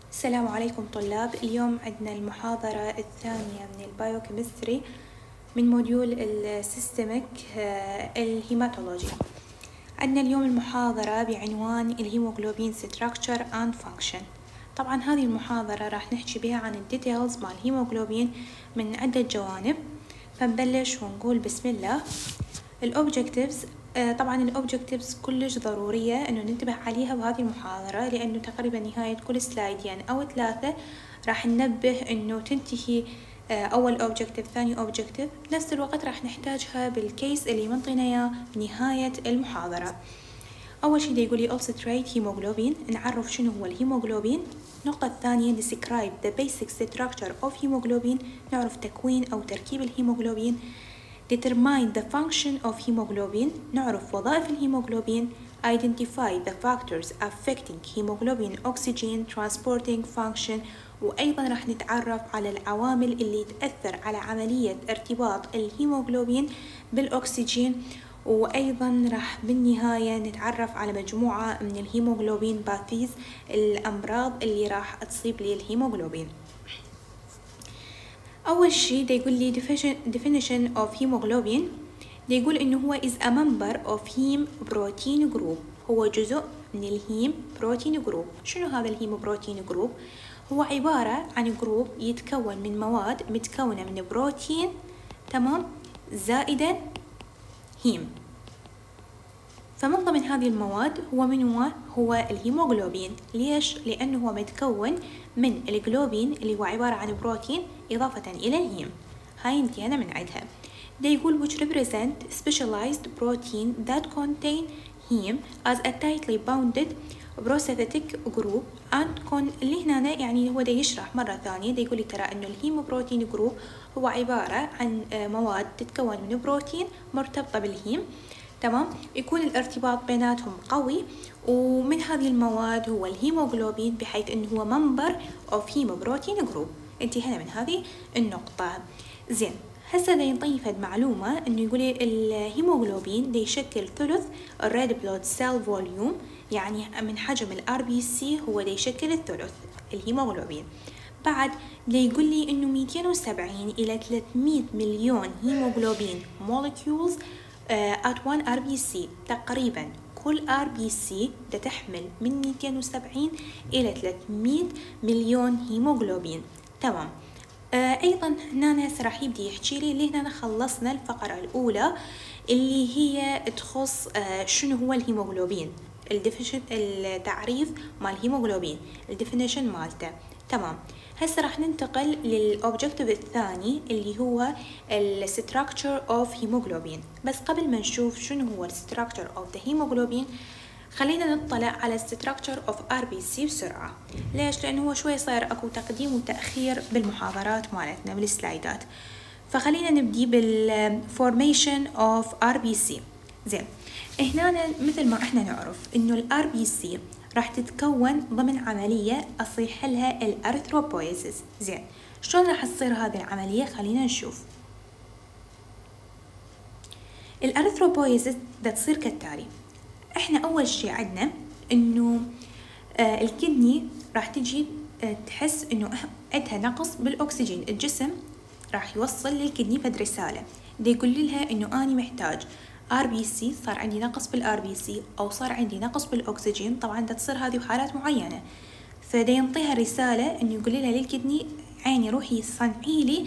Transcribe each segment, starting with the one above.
السلام عليكم طلاب. اليوم عندنا المحاضرة الثانية من البايوكيمستري من موديول السيستميك الهيماتولوجي. عندنا اليوم المحاضرة بعنوان الهيموغلوبين ستراكشر اند فانكشن. طبعا هذه المحاضرة راح نحكي بها عن الديتيلز مال الهيموغلوبين من عدة جوانب، فنبلش ونقول بسم الله. الأوبجكتيفز، طبعا الأوبجكتيفز كلش ضرورية إنه ننتبه عليها بهذه المحاضرة، لأنه تقريبا نهاية كل سلايد يعني أو 3 راح ننبه إنه تنتهي أول أوبجكتيف ثاني أوبجكتيف، بنفس الوقت راح نحتاجها بالكيس اللي منطينا إياه بنهاية المحاضرة. أول شي دا يقولي ألستريت هيموغلوبين، نعرف شنو هو الهيموغلوبين. النقطة الثانية describe the basic structure of hemoglobin، نعرف تكوين أو تركيب الهيموغلوبين. Determine the function of hemoglobin، نعرف وظائف الهيموغلوبين. Identify the factors affecting hemoglobin oxygen transporting function، وأيضا راح نتعرف على العوامل اللي تأثر على عملية ارتباط الهيموغلوبين بالأكسجين، وأيضا راح بالنهاية نتعرف على مجموعة من الهيموغلوبين باثيز، الأمراض اللي راح تصيب لي الهيموغلوبين. أول شي دا يقول لي definition of hemoglobin، دا يقول إنه هو is a member of heme protein group، هو جزء من الهيم بروتين جروب. شنو هذا الهيم بروتين جروب؟ هو عبارة عن جروب يتكون من مواد متكونة من بروتين، تمام، زائدا هيم. فمن ضمن هذه المواد هو الهيموغلوبين. ليش؟ لأنه هو متكون من الجلوبين اللي هو عبارة عن بروتين إضافة إلى الهيم. هاي انتهينا من عدها. ده يقول which represent specialized protein that contain heme as a tightly bounded prosthetic group and اللي هنا يعني هو ده يشرح مرة ثانية. ده يقول ترى إنه الهيم بروتين جروب هو عبارة عن مواد تتكون من بروتين مرتبطة بالهيم، تمام، يكون الارتباط بيناتهم قوي، ومن هذه المواد هو الهيموغلوبين، بحيث انه هو member of heme protein group. انتهينا من هذه النقطة. زين، هسه دا ينطيفد معلومة انه يقول الهيموغلوبين دا يشكل ثلث الريد بلود سيل فوليوم، يعني من حجم الار بي سي هو دا يشكل الثلث الهيموغلوبين. بعد دا يقول لي انه 270 الى 300 مليون هيموغلوبين molecules at 1 RBC، تقريبا كل RBC دا تحمل من 270 إلى 300 مليون هيموغلوبين، تمام. أيضا هنا راح يبدي يحكي لي اللي هنا خلصنا الفقرة الأولى اللي هي تخص شنو هو الهيموغلوبين، التعريف مال الهيموغلوبين، الديفينيشن مالته، تمام. هسه راح ننتقل للأوبجكتيف الثاني اللي هو الستراكشر اوف هيموغلوبين. بس قبل ما نشوف شنو هو الستراكشر اوف ذا هيموغلوبين، خلينا نطلع على الستراكشر اوف ار بي سي بسرعة. ليش؟ لأنه هو شوي صاير اكو تقديم وتأخير بالمحاضرات مالتنا بالسلايدات، فخلينا نبدي بالفورميشن اوف ار بي سي. زين، هنا مثل ما احنا نعرف انه الار بي سي راح تتكون ضمن عملية أصيح لها الأرثروبويزيس. زين، شلون راح تصير هذه العملية؟ خلينا نشوف. الأرثروبويزيس دا تصير كالتالي. احنا أول شي عندنا إنه الكدني راح تجي تحس إنه عندها نقص بالأكسجين. الجسم راح يوصل للكدني فد رسالة دا يقول لها إنه أنا محتاج RBC، صار عندي نقص بالRBC أو صار عندي نقص بالأكسجين. طبعا دا تصير هذه بحالات معينة، فدا ينطيها رسالة إنه يقول لها للكدني عيني روحي صنعي لي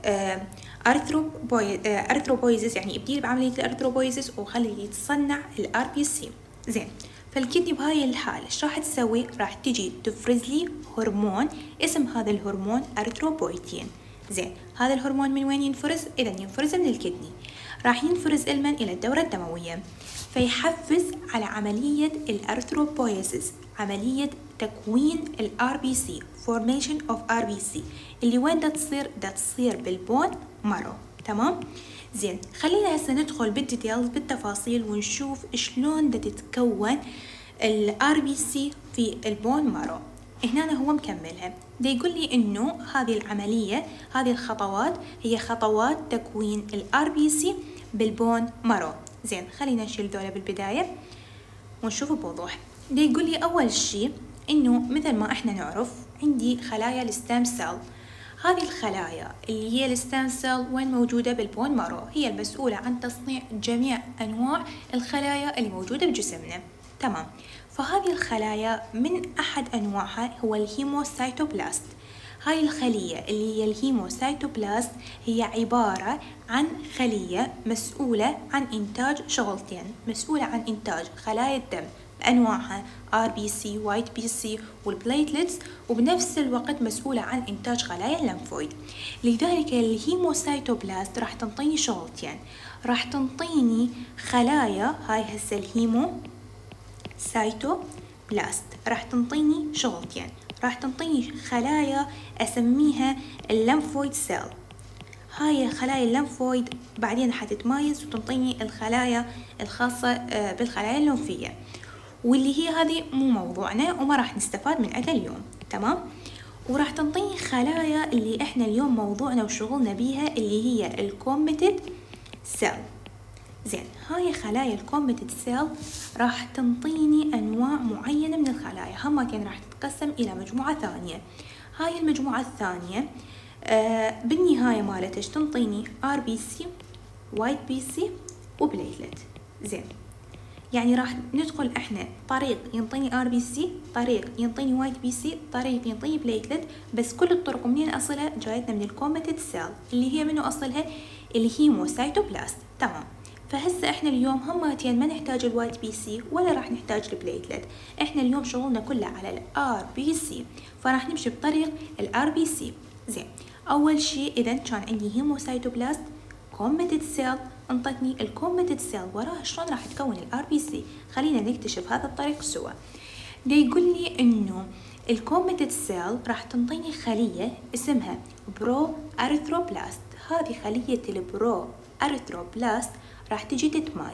أرثروبويزيس، يعني ابدي بعملية الأرثروبويزيس وخلي يتصنع الRBC. زين، فالكدني بهاي الحالة ايش راح تسوي؟ راح تجي تفرز لي هرمون، اسم هذا الهرمون أرثروبويتين. زين، هذا الهرمون من وين ينفرز؟ إذا ينفرز من الكدني، راح ينفرز المن إلى الدورة الدموية، فيحفز على عملية الأرثروبويزيس، عملية تكوين الار بي سي، formation of RBC، اللي وين دا تصير؟ دا تصير بالبون مارو، تمام. زين، خلينا هسه ندخل بالديتيلز بالتفاصيل ونشوف شلون دا تتكون الار بي سي في البون مارو. هنا هو مكملها، دا يقول لي انه هذه العملية، هذه الخطوات هي خطوات تكوين الار بي سي بالبون مارو. زين، خلينا نشيل ذولا بالبداية ونشوف بوضوح. دا يقول لي أول شي إنه مثل ما إحنا نعرف عندي خلايا الستام سيل. هذه الخلايا اللي هي الستام سيل وين موجودة؟ بالبون مارو، هي المسؤولة عن تصنيع جميع أنواع الخلايا اللي موجودة بجسمنا. تمام. فهذه الخلايا من أحد أنواعها هو الهيموسايتوبلاست. هاي الخلية اللي هي الهيموسايتوبلاست هي عبارة عن خلية مسؤولة عن إنتاج شغلتين، مسؤولة عن إنتاج خلايا الدم بأنواعها RBC White BC والبليتلتس، وبنفس الوقت مسؤولة عن إنتاج خلايا الليمفويد. لذلك الهيموسايتوبلاست راح تنطيني شغلتين، راح تنطيني خلايا، هاي هسه الهيموسايتوبلاست راح تنطيني شغلتين، راح تنطيني خلايا أسميها الليمفويد سيل. هاي خلايا الليمفويد بعدين حتتمايز وتنطيني الخلايا الخاصة بالخلايا الليمفية، واللي هي هذه مو موضوعنا وما راح نستفاد من عندها اليوم. تمام. وراح تنطيني خلايا اللي احنا اليوم موضوعنا وشغلنا بيها اللي هي الكومبتد سيل. زين، هاي خلايا الكومبتد سيل راح تنطيني أنواع معينة من الخلايا، همتين راح تتقسم إلى مجموعة ثانية. هاي المجموعة الثانية بالنهاية مالتش تنطيني RBC White BC وبليتلت. زين، يعني راح ندخل احنا طريق ينطيني RBC، طريق ينطيني White BC، طريق ينطيني بليتلت، بس كل الطرق منين أصلها؟ جايتنا من الكومبتد سيل اللي هي منو أصلها؟ الهيموسايتوبلاست. تمام. فهسه احنا اليوم همتين ما نحتاج الوايت بي سي ولا راح نحتاج البليتلت، احنا اليوم شغلنا كله على الار بي سي، فراح نمشي بطريق الار بي سي. زين، اول شيء اذا كان عندي هيموسايتوبلاست كومبتد سيل، انطتني الكومبتد سيل وراها شلون راح تكون الار بي سي. خلينا نكتشف هذا الطريق سوا. دا يقول لي انه الكومبتد سيل راح تنطيني خلية اسمها برو اريثروبلاست. هذه خلية البرو اريثروبلاست راح تجي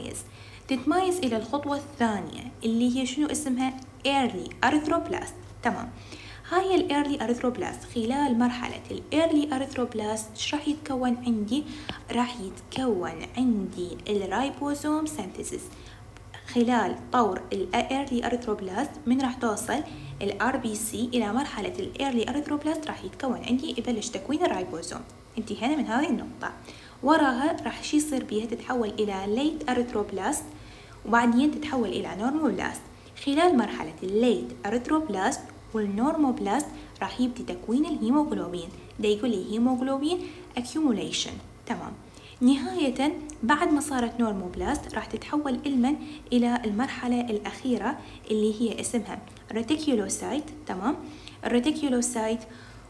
تتمايز إلى الخطوة الثانية اللي هي شنو اسمها early اريثروبلاست. تمام. هاي الايرلي اريثروبلاست خلال مرحلة الايرلي اريثروبلاست ايش راح يتكون عندي؟ راح يتكون عندي الرايبوزوم سينثيسيس. خلال طور الايرلي اريثروبلاست من راح توصل الار بي سي الى مرحلة الايرلي اريثروبلاست راح يتكون عندي يبلش تكوين الرايبوزوم. انتهينا من هذه النقطة. وراها راح شي يصير بيها؟ تتحول إلى ليت أريثروبلاست وبعدين تتحول إلى نورموبلاست. خلال مرحلة الليت أريثروبلاست والنورموبلاست راح يبدي تكوين الهيموغلوبين. دا يقول لي هيموغلوبين accumulation. تمام. نهاية بعد ما صارت نورموبلاست راح تتحول إلمن إلى المرحلة الأخيرة اللي هي اسمها ريتيكولوسايت. تمام. الريتيكولوسايت.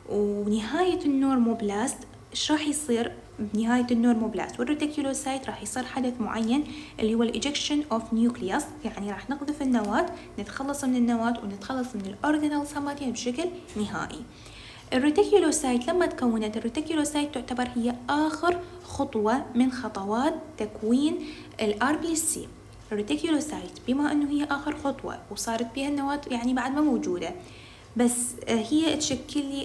ونهاية النورموبلاست ايش راح يصير؟ بنهاية النورموبلاست والريتيكولوسايت راح يصير حدث معين اللي هو الإيجكشن أوف نيوكليوس، يعني راح نقذف النواة، نتخلص من النواة ونتخلص من الأورجانيلز همتين بشكل نهائي. الريتيكولوسايت لما تكونت، الريتيكولوسايت تعتبر هي آخر خطوة من خطوات تكوين الار بي سي. الريتيكولوسايت بما أنه هي آخر خطوة وصارت بها النواة يعني بعد ما موجودة، بس هي تشكل لي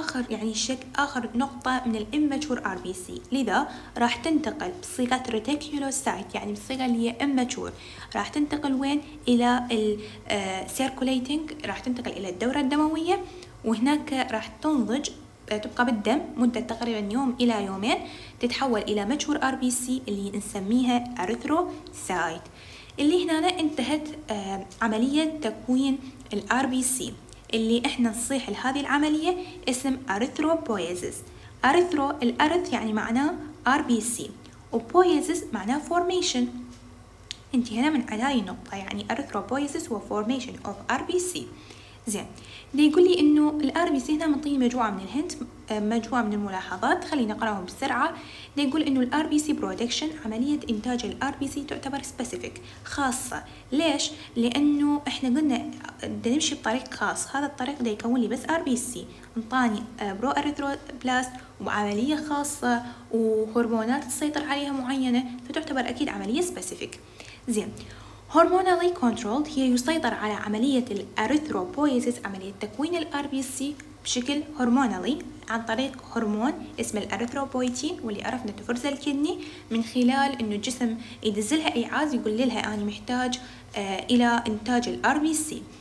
آخر نقطة من الإماتشور ار بي سي، لذا راح تنتقل بصيغة ريتيكولوسايت يعني بالصيغة اللي هي إماتشور، راح تنتقل وين؟ إلى السيركوليتنج، راح تنتقل إلى الدورة الدموية، وهناك راح تنضج تبقى بالدم مدة تقريبا يوم إلى يومين، تتحول إلى ماتشور ار بي سي اللي نسميها أريثروسايت. اللي هنا انتهت عملية تكوين الار بي سي اللي احنا نصيح لهذه العملية اسم اريثروبويزيس. الارث يعني معناه ار بي سي، وبويزيس معناه فورميشن. انتهينا من هاي النقطة، يعني اريثروبويزيس هو فورميشن اوف ار بي سي. زين، اللي يقول لي انه الار بي سي هنا منطيني مجموعة من الهنت، مجموعة من الملاحظات، خلينا نقراهم بسرعة. اللي يقول انه الار بي سي برودكشن، عملية انتاج الار بي سي تعتبر سبيسيفيك، خاصة. ليش؟ لانه احنا قلنا بدنا نمشي بطريق خاص، هذا الطريق ده يكون لي بس ار بي سي، انطاني برو اريثروبلاست وعملية خاصة وهرمونات تسيطر عليها معينة، فتعتبر اكيد عملية سبيسيفيك. زين، هرمونالي كنترولد هي يسيطر على عملية الأريثروبويزيس، عملية تكوين الار بي سي بشكل هرمونالي عن طريق هرمون اسمه الأريثروبويتين، واللي عرفنا تفرز الكدني من خلال انه الجسم يدزلها ايعاز يقول لها انا محتاج الى انتاج الار بي سي.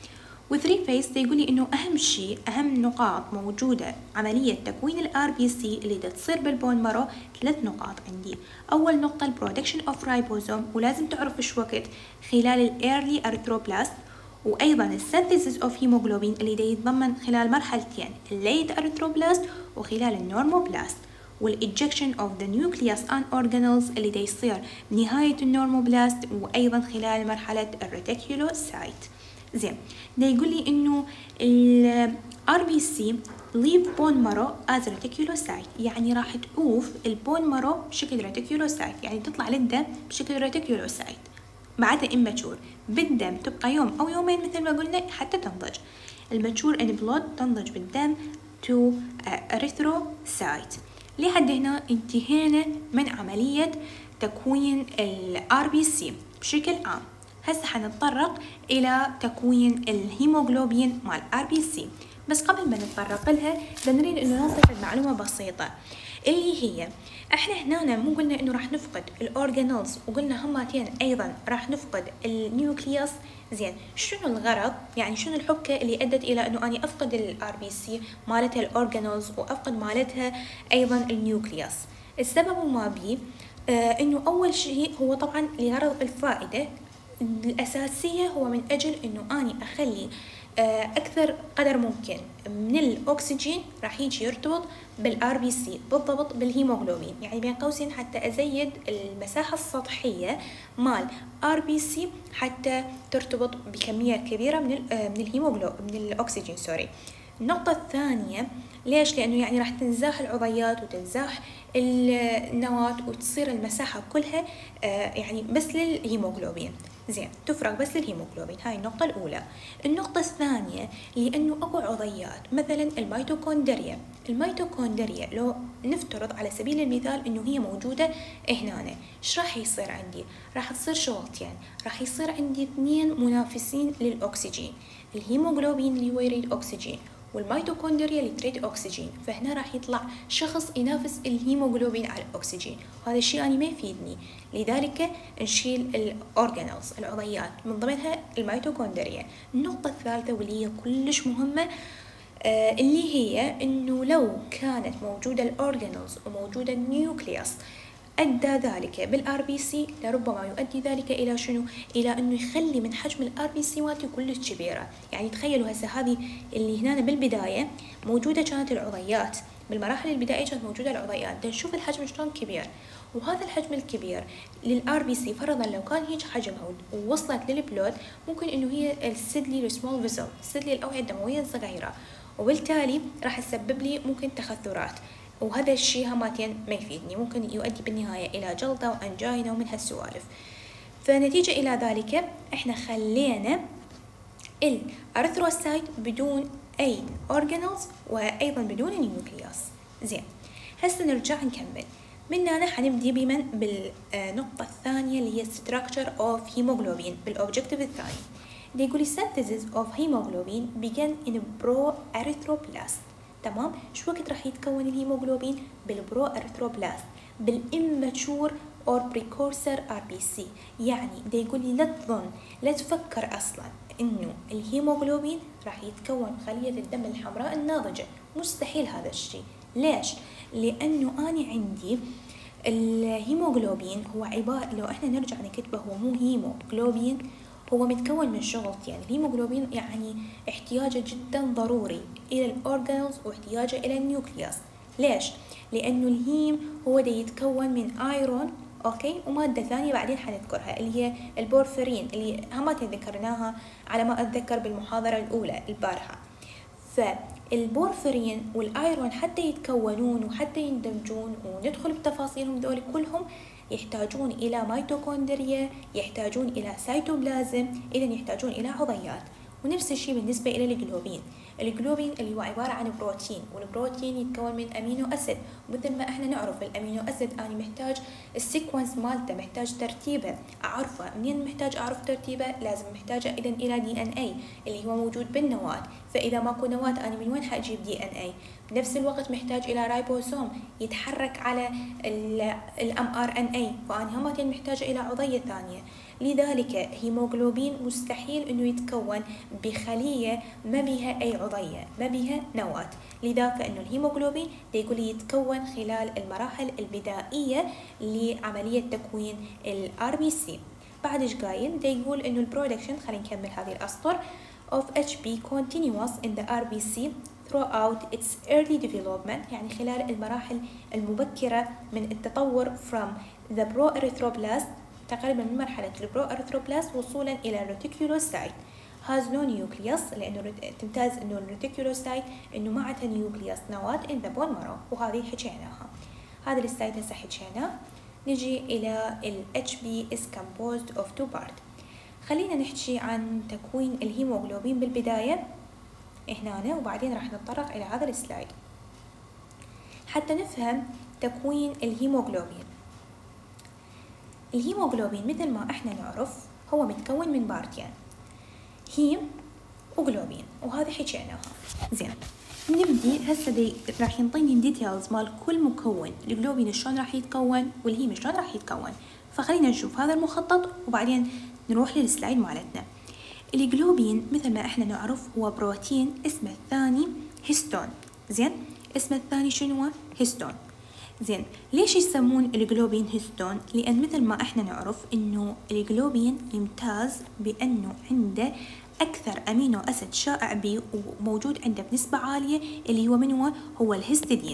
و3 phase يقول لي إنه أهم نقاط موجودة عملية تكوين ال RBC اللي تصير بالبون مارو 3 نقاط عندي. أول نقطة ال production of ribosome، ولازم تعرف إيش وقت خلال ال early erythroblast، وأيضا ال synthesis of hemoglobin اللي يتضمن خلال مرحلتين ال late erythroblast وخلال ال normoblaст، والإجكشن of the nucleus and organelles اللي يصير بنهاية النورموبلاست وأيضا خلال مرحلة الريتيكولوسايت. زين، يقول لي إنه ال RBC leave bone marrow as reticulocyte، يعني راح تقوف البون مارو بشكل ريتيكولوسايت، يعني تطلع للدم بشكل ريتيكولوسايت بعدها immature بالدم، تبقى يوم أو يومين مثل ما قلنا حتى تنضج. الماتشور ان بلود تنضج بالدم to erythrocyte. لحد هنا انتهينا من عملية تكوين ال RBC بشكل عام. هسه حنتطرق إلى تكوين الهيموغلوبين مال RBC، بس قبل ما نتطرق لها بنريد إنه ننطق المعلومة بسيطة اللي هي احنا هنا مو قلنا إنه راح نفقد الأورجانيلز، وقلنا هماتين أيضا راح نفقد النيوكليوس. زين، شنو الغرض؟ يعني شنو الحبكة اللي أدت إلى إنه أنا أفقد ال RBC مالتها الأورجانيلز وأفقد مالتها أيضا النيوكليوس؟ السبب ما بيه إنه أول شيء هو طبعا لغرض الفائدة الأساسية، هو من أجل إنه أنا أخلي أكثر قدر ممكن من الأكسجين راح يجي يرتبط بالآر بي سي، بالضبط بالهيموغلوبين، يعني بين قوسين حتى أزيد المساحة السطحية مال آر بي سي حتى ترتبط بكمية كبيرة من الأكسجين. النقطة الثانية ليش؟ لأنه يعني راح تنزاح العضيات وتنزاح النواة وتصير المساحة كلها يعني بس للهيموغلوبين. زين، تفرغ بس للهيموغلوبين، هاي النقطة الأولى. النقطة الثانية لأنه أكو عضيات مثلا الميتوكوندريا لو نفترض على سبيل المثال إنه هي موجودة هنا، إيش راح يصير عندي؟ راح تصير شغلتين، راح يصير عندي 2 منافسين للأكسجين، الهيموغلوبين اللي هو يريد أكسجين والميتوكوندريا اللي تريد أكسجين، فهنا راح يطلع شخص ينافس الهيموغلوبين على الأكسجين، وهذا الشيء أنا ما يفيدني. لذلك نشيل الأورجانيلز العضيات من ضمنها الميتوكوندريا. النقطة الثالثة واللي هي كلش مهمة اللي هي إنه لو كانت موجودة الأورجانيلز وموجودة النيوكليوس أدى ذلك بالآر بي سي، لربما يؤدي ذلك إلى شنو؟ إلى إنه يخلي من حجم الآر بي سي مالتي كلش كبيرة. يعني تخيلوا هسه هذه اللي هنا بالبداية موجودة كانت العضيات، بالمراحل البدائية كانت موجودة العضيات، نشوف الحجم شلون كبير، وهذا الحجم الكبير للآر بي سي فرضا لو كان هيك حجمها ووصلت للبلود، ممكن إنه هي السدلي السمول فيزل، السدلي الأوعية الدموية الصغيرة، وبالتالي راح تسبب لي ممكن تخثرات، وهذا الشيء هماتين ما يفيدني، ممكن يؤدي بالنهاية إلى جلطة وأنجينا ومن هالسوالف. فنتيجة إلى ذلك إحنا خلينا الأرثروسايت بدون أي أورجانيلز وأيضا بدون النيوكليوس. زين، هسه نرجع نكمل من هنا. حنبدي بمن بالنقطة الثانية اللي هي structure of hemoglobin بالأوبجكتيف الثاني. دي يقولي synthesis of hemoglobin begin in pro-erythroblast. تمام، شو وقت راح يتكون الهيموغلوبين؟ بالبرو ارثروبلاست، بالاماتشور اور بريكورسر ار بي سي. يعني دا يقول لي لا تظن، لا تفكر اصلا انه الهيموغلوبين راح يتكون خلية الدم الحمراء الناضجة، مستحيل هذا الشيء. ليش؟ لانه انا عندي الهيموغلوبين هو عبارة، لو احنا نرجع نكتبه هو مو هيموغلوبين، هو متكون من شغلتين. يعني الهيموغلوبين يعني احتياجه جدا ضروري إلى الأورجانيلز واحتياجه إلى النيوكليوس. ليش؟ لأنه الهيم هو دا يتكون من ايرون، أوكي، ومادة ثانية بعدين حنذكرها اللي هي البورفرين، اللي همات ذكرناها على ما أتذكر بالمحاضرة الأولى البارحة. فالبورفرين والآيرون حتى يتكونون وحتى يندمجون وندخل بتفاصيلهم دول كلهم يحتاجون إلى ميتوكوندريا، يحتاجون إلى سيتوبلازم، إذا يحتاجون إلى عضيات. ونفس الشيء بالنسبة إلى الجلوبين. الجلوبين اللي هو عبارة عن بروتين، والبروتين يتكون من أمينو أسيد، ومثل ما احنا نعرف الأمينو أسيد أنا محتاج السيكونس مالته، محتاج ترتيبه أعرفه. منين محتاج أعرف ترتيبه؟ لازم محتاجه إذن إلى دي ان اي اللي هو موجود بالنواة. فإذا ماكو نواة أنا من وين حأجيب دي ان اي؟ بنفس الوقت محتاج إلى رايبوسوم يتحرك على الام ار ان اي، فأنا همتين محتاجة إلى عضية ثانية. لذلك هيموغلوبين مستحيل انه يتكون بخلية ما بها اي عضية، ما بها نواة، لذلك انه الهيموغلوبين يقول يتكون خلال المراحل البدائية لعملية تكوين الRBC. بعد ايش قايل؟ يقول انه البرودكشن، خلينا نكمل هذه الاسطر، of HB continuous in the RBC throughout its early development، يعني خلال المراحل المبكرة من التطور from the proerythroblast، تقريبا من مرحلة البروأريثروبلاست وصولا إلى الريتيكولوسايت، has no nucleus، لأنه تمتاز إنه الريتيكولوسايت إنه ما عندها نيوكليوس نواة in the bone marrow، وهذه حكيناها. هذا السلايد هسه حكيناه. نجي إلى ال HB is composed of two parts. خلينا نحكي عن تكوين الهيموغلوبين بالبداية هنا، وبعدين راح نتطرق إلى هذا السلايد حتى نفهم تكوين الهيموغلوبين. الهيموغلوبين مثل ما احنا نعرف هو متكون من بارتين، هيم وغلوبين، وهذه حكيناها. زين، نبدي هسه راح ينطيني ديتيلز مال كل مكون، الجلوبين شلون راح يتكون والهيم شلون راح يتكون. فخلينا نشوف هذا المخطط وبعدين نروح للسلايد مالتنا. الجلوبين مثل ما احنا نعرف هو بروتين اسمه الثاني هيستون. زين، اسمه الثاني شنو؟ هيستون. زين، ليش يسمون الجلوبين هيستون؟ لأن مثل ما احنا نعرف انه الجلوبين يمتاز بأنه عنده أكثر أمينو أسيد شائع به وموجود عنده بنسبة عالية، اللي هو من هو الهستidine.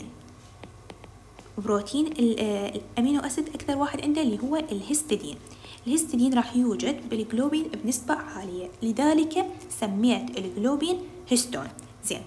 بروتين الأمينو أسيد أكثر واحد عنده اللي هو الهستidine. الهستidine راح يوجد بالجلوبين بنسبة عالية، لذلك سميت الجلوبين هيستون. زين،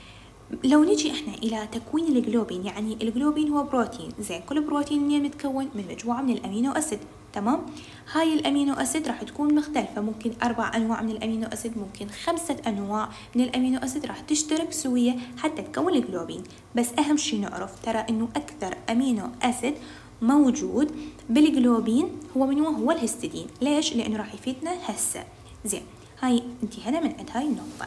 لو نجي احنا الى تكوين الجلوبين، يعني الجلوبين هو بروتين. زين، كل بروتين منين متكون؟ من مجموعة من الامينو اسيد. تمام، هاي الامينو اسيد راح تكون مختلفة، ممكن 4 انواع من الامينو اسيد، ممكن 5 انواع من الامينو اسيد راح تشترك سوية حتى تكون الجلوبين. بس اهم شي نعرف ترى انه اكثر امينو اسيد موجود بالجلوبين هو من هو الهستidine. ليش؟ لانه راح يفيدنا هسه. زين، هاي انتهينا من عند هاي النقطة.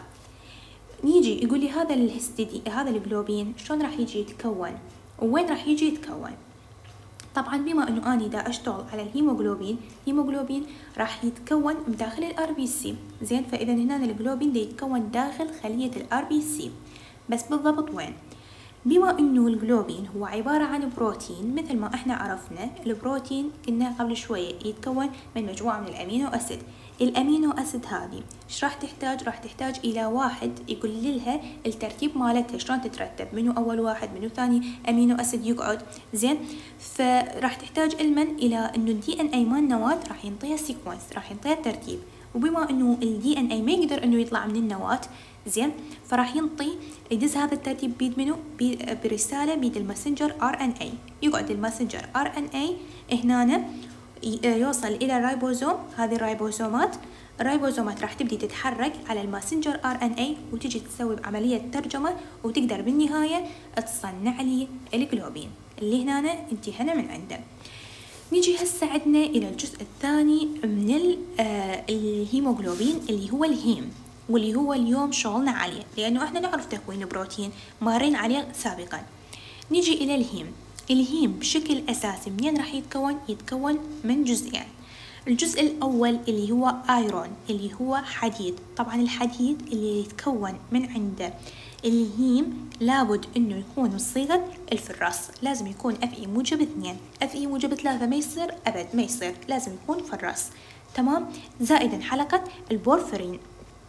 نيجي يقول لي هذا الجلوبين شلون راح يجي يتكون ووين راح يجي يتكون. طبعا بما انه اني دا اشتغل على الهيموغلوبين راح يتكون بداخل الRBC. زين، فاذا هنا الجلوبين دا يتكون داخل خلية الRBC، بس بالضبط وين؟ بما انه الجلوبين هو عبارة عن بروتين، مثل ما احنا عرفنا البروتين كنا قبل شوية يتكون من مجموعة من الامينو اسيد. الامينو اسيد هذه ايش راح تحتاج؟ راح تحتاج الى واحد يقول لها الترتيب مالتها شلون تترتب، منو اول واحد منو ثاني امينو اسيد يقعد. زين، فراح تحتاج علما الى انه DNA مال النواة راح ينطيها سيكونس، راح ينطيها الترتيب، وبما انه DNA ما يقدر انه يطلع من النواة، زين، فراح يدز هذا الترتيب بيد منو؟ برسالة بيد الماسنجر RNA. يقعد الماسنجر RNA هنا يوصل إلى الرايبوزوم. هذه الرايبوزومات راح تبدي تتحرك على الماسنجر RNA وتجي تسوي عملية ترجمة، وتقدر بالنهاية تصنع لي الجلوبين اللي هنا انتهينا من عنده. نيجي هسه عندنا إلى الجزء الثاني من الهيموغلوبين اللي هو الهيم، واللي هو اليوم شغلنا عليه لأنه احنا نعرف تكوين البروتين مارين عليه سابقا. نيجي إلى الهيم بشكل أساسي منين راح يتكون من جزئين. الجزء الأول اللي هو ايرون، اللي هو حديد. طبعا الحديد اللي يتكون من عنده الهيم لابد انه يكون بصيغة الفراس، لازم يكون Fe-2. Fe-3 ما يصير ابد، ما يصير، لازم يكون فراس. تمام، زائدا حلقة البورفرين.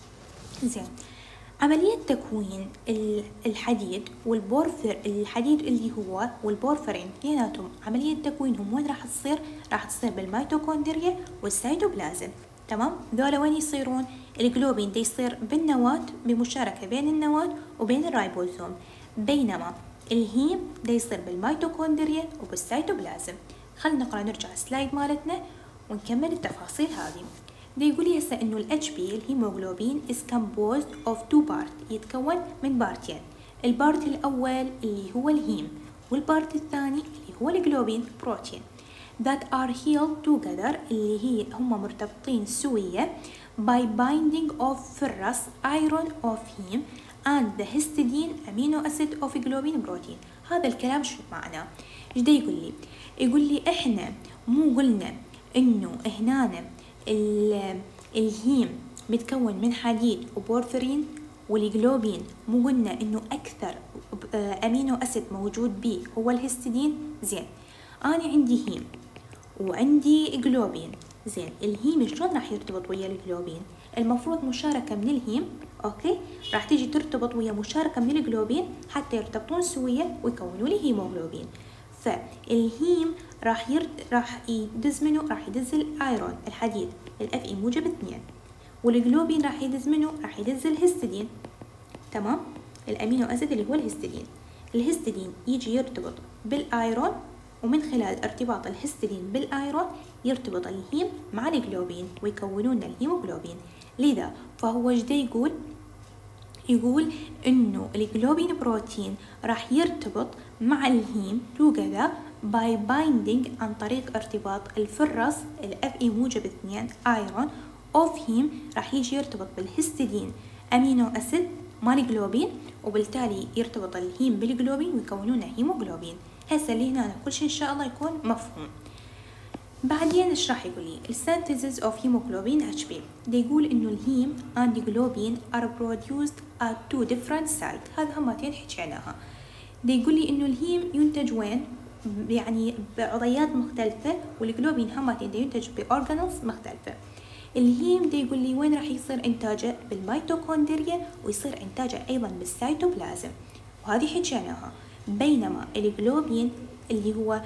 زين، عملية تكوين الحديد الحديد اللي هو والبورفرين اثنيناتهم عملية تكوينهم وين راح تصير؟ راح تصير بالميتوكوندريا والسيتوبلازم. تمام، ذولا وين يصيرون؟ الجلوبين دي يصير بالنواة بمشاركة بين النواة وبين الرايبوزوم، بينما الهيم دي يصير بالميتوكوندريا وبالسيتوبلازم. خلينا نرجع السلايد مالتنا ونكمل التفاصيل هذه. يقول لي هسه انه الHB الهيموغلوبين is composed of two parts، يتكون من بارتين. البارت الاول اللي هو الهيم، والبارت الثاني اللي هو الجلوبين بروتين that are held together اللي هي هم مرتبطين سوية by binding of ferrous iron of heme and the histidine amino acid of globin protein. هذا الكلام شو معناه؟ ايش دا يقول لي؟ يقول لي احنا مو قلنا انه هنا الهيم متكون من حديد وبورفرين، والجلوبين مو قلنا انه اكثر امينو اسيد موجود بيه هو الهستidine. زين انا عندي هيم وعندي جلوبين. زين الهيم شلون راح يرتبط ويا الجلوبين؟ المفروض مشاركة من الهيم، اوكي، راح تيجي ترتبط ويا مشاركة من الجلوبين حتى يرتبطون سويا ويكونوا لي هيموغلوبين. فالهيم راح يدز منه، راح يدز الايرون الحديد الFe موجب 2، والجلوبين راح يدز منه، راح يدز الهستidine. تمام، الامينو اسيد اللي هو الهستidine. الهستidine يجي يرتبط بالايرون، ومن خلال ارتباط الهستidine بالايرون يرتبط الهيم مع الجلوبين ويكونون الهيموغلوبين. لذا فهو ايش يقول انه الجلوبين بروتين راح يرتبط مع الهيم together by binding عن طريق ارتباط الفرص الFe موجب 2 ايرون اوف هيم، راح يجي يرتبط بالهستidine امينو اسيد مال الجلوبين، وبالتالي يرتبط الهيم بالجلوبين ويكونون هيموغلوبين. هسه اللي هنا كل شيء ان شاء الله يكون مفهوم. بعدين ايش راح يقول لي؟ السينثيسيس اوف هيموغلوبين HB. ده يقول انه الهيم and جلوبين are produced at two different sites. هذا همتين حكيناها. ده يقول لي انه الهيم ينتج وين؟ يعني بعضيات مختلفة، والجلوبين همتين ده ينتج بأورجانلز مختلفة. الهيم ده يقول لي وين راح يصير انتاجه؟ بالميتوكوندريا، ويصير انتاجه ايضا بالسيتوبلازم، وهذه حكيناها. بينما الجلوبين اللي هو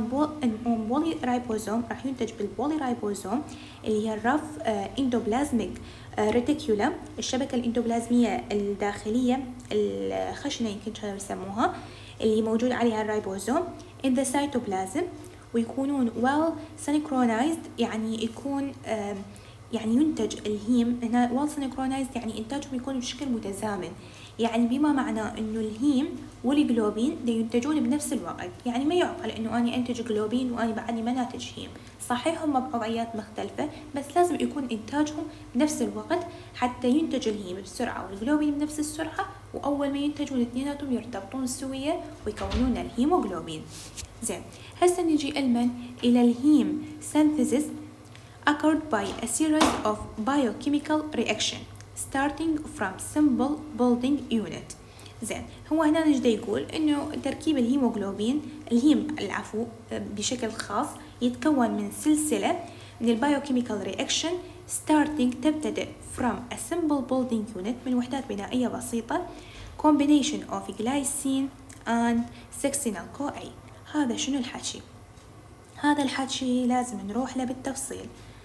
on polyribosom راح ينتج بالبوليرايبوزوم اللي هي الرف اندوبلازميك ريتيكولم، الشبكة الاندوبلازمية الداخلية الخشنة يمكن كانوا يسموها، اللي موجود عليها الرايبوزوم in the cytoplasm، ويكونون well synchronized، يعني يكون يعني ينتج الهيم هنا well synchronized، يعني إنتاجهم يكون بشكل متزامن، يعني بما معناه إنه الهيم والجلوبين دي ينتجون بنفس الوقت. يعني ما يعقل إنه أنا أنتج جلوبين وأنا بعدني ما ناتج هيم. صحيح هم بوضعيات مختلفة، بس لازم يكون إنتاجهم بنفس الوقت حتى ينتج الهيم بسرعة والجلوبين بنفس السرعة، وأول ما ينتجون الاثنيناتهم يرتبطون سويا ويكونون الهيموغلوبين. زين هسه نجي إلى الهيم synthesis occurred by a series of biochemical reaction starting from simple building unit. زين هو هنا نجد يقول انه تركيب الهيموغلوبين العفو بشكل خاص يتكون من سلسلة من البايوكيميكال رياكشن starting تبتدئ from a simple building unit من وحدات بنائية بسيطة combination of glycine and succinyl CoA. هذا شنو الحكي؟ هذا الحكي لازم نروح له بالتفصيل.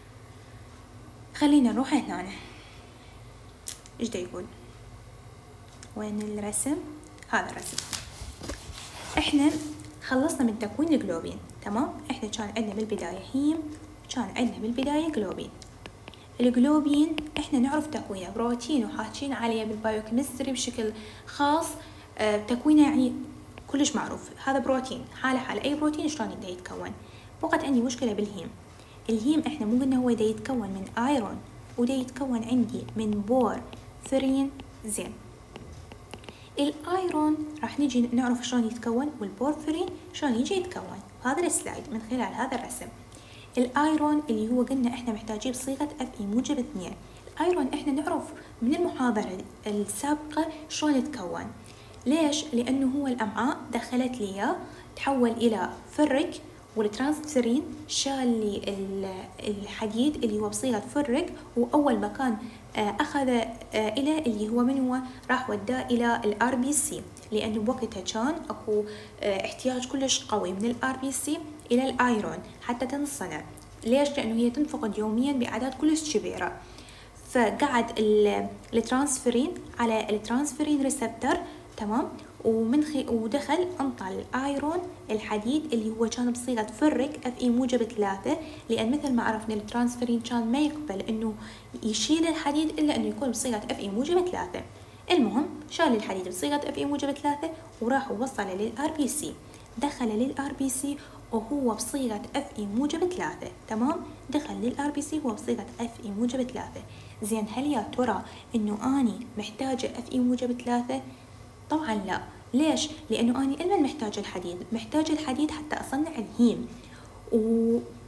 خلينا نروح هنا. ايش دا يقول؟ وين الرسم؟ هذا الرسم. احنا خلصنا من تكوين الجلوبين، تمام؟ احنا كان عندنا بالبداية هيم، كان عندنا بالبداية جلوبين. الجلوبين احنا نعرف تكوينه بروتين، وحاكين عليه بالبايوكيمستري بشكل خاص. تكوينه يعني كلش معروف، هذا بروتين حالة أي بروتين شلون يبدأ يتكون. فقط عندي مشكلة بالهيم. الهيم احنا مو قلنا هو دا يتكون من ايرون، ودا يتكون عندي من بورفرين. زين الايرون راح نجي نعرف شلون يتكون، والبورفرين شلون يجي يتكون. هذا السلايد من خلال هذا الرسم. الايرون اللي هو قلنا احنا محتاجين بصيغة Fe موجب 2. الايرون احنا نعرف من المحاضرة السابقة شلون يتكون. ليش؟ لانه هو الامعاء دخلت لي تحول الى فرك، والترانسفيرين شال لي الحديد اللي هو بصيغة فرق، وأول مكان أخذ إلى اللي هو من هو راح وداه إلى الRBC، لأنه بوقتها كان أكو احتياج كلش قوي من الRBC إلى الأيرون حتى تنصنع. ليش؟ لأنه هي تنفقد يوميا بأعداد كلش كبيرة. فقعد الترانسفيرين على الترانسفيرين ريسبتر، تمام، ودخل انطى الايرون الحديد اللي هو كان بصيغة فرق Fe موجب 3، لأن مثل ما عرفنا الترانسفيرين كان ما يقبل انه يشيل الحديد الا انه يكون بصيغة Fe موجب 3. المهم شال الحديد بصيغة Fe موجب 3 وراح ووصل للRBC، دخل للRBC وهو بصيغة Fe موجب 3. تمام، دخل للRBC وهو بصيغة Fe موجب 3. زين هل يا ترى انه اني محتاجة Fe موجب 3؟ طبعا لا. ليش؟ لأنه أنا إلما محتاج الحديد حتى أصنع الهيم،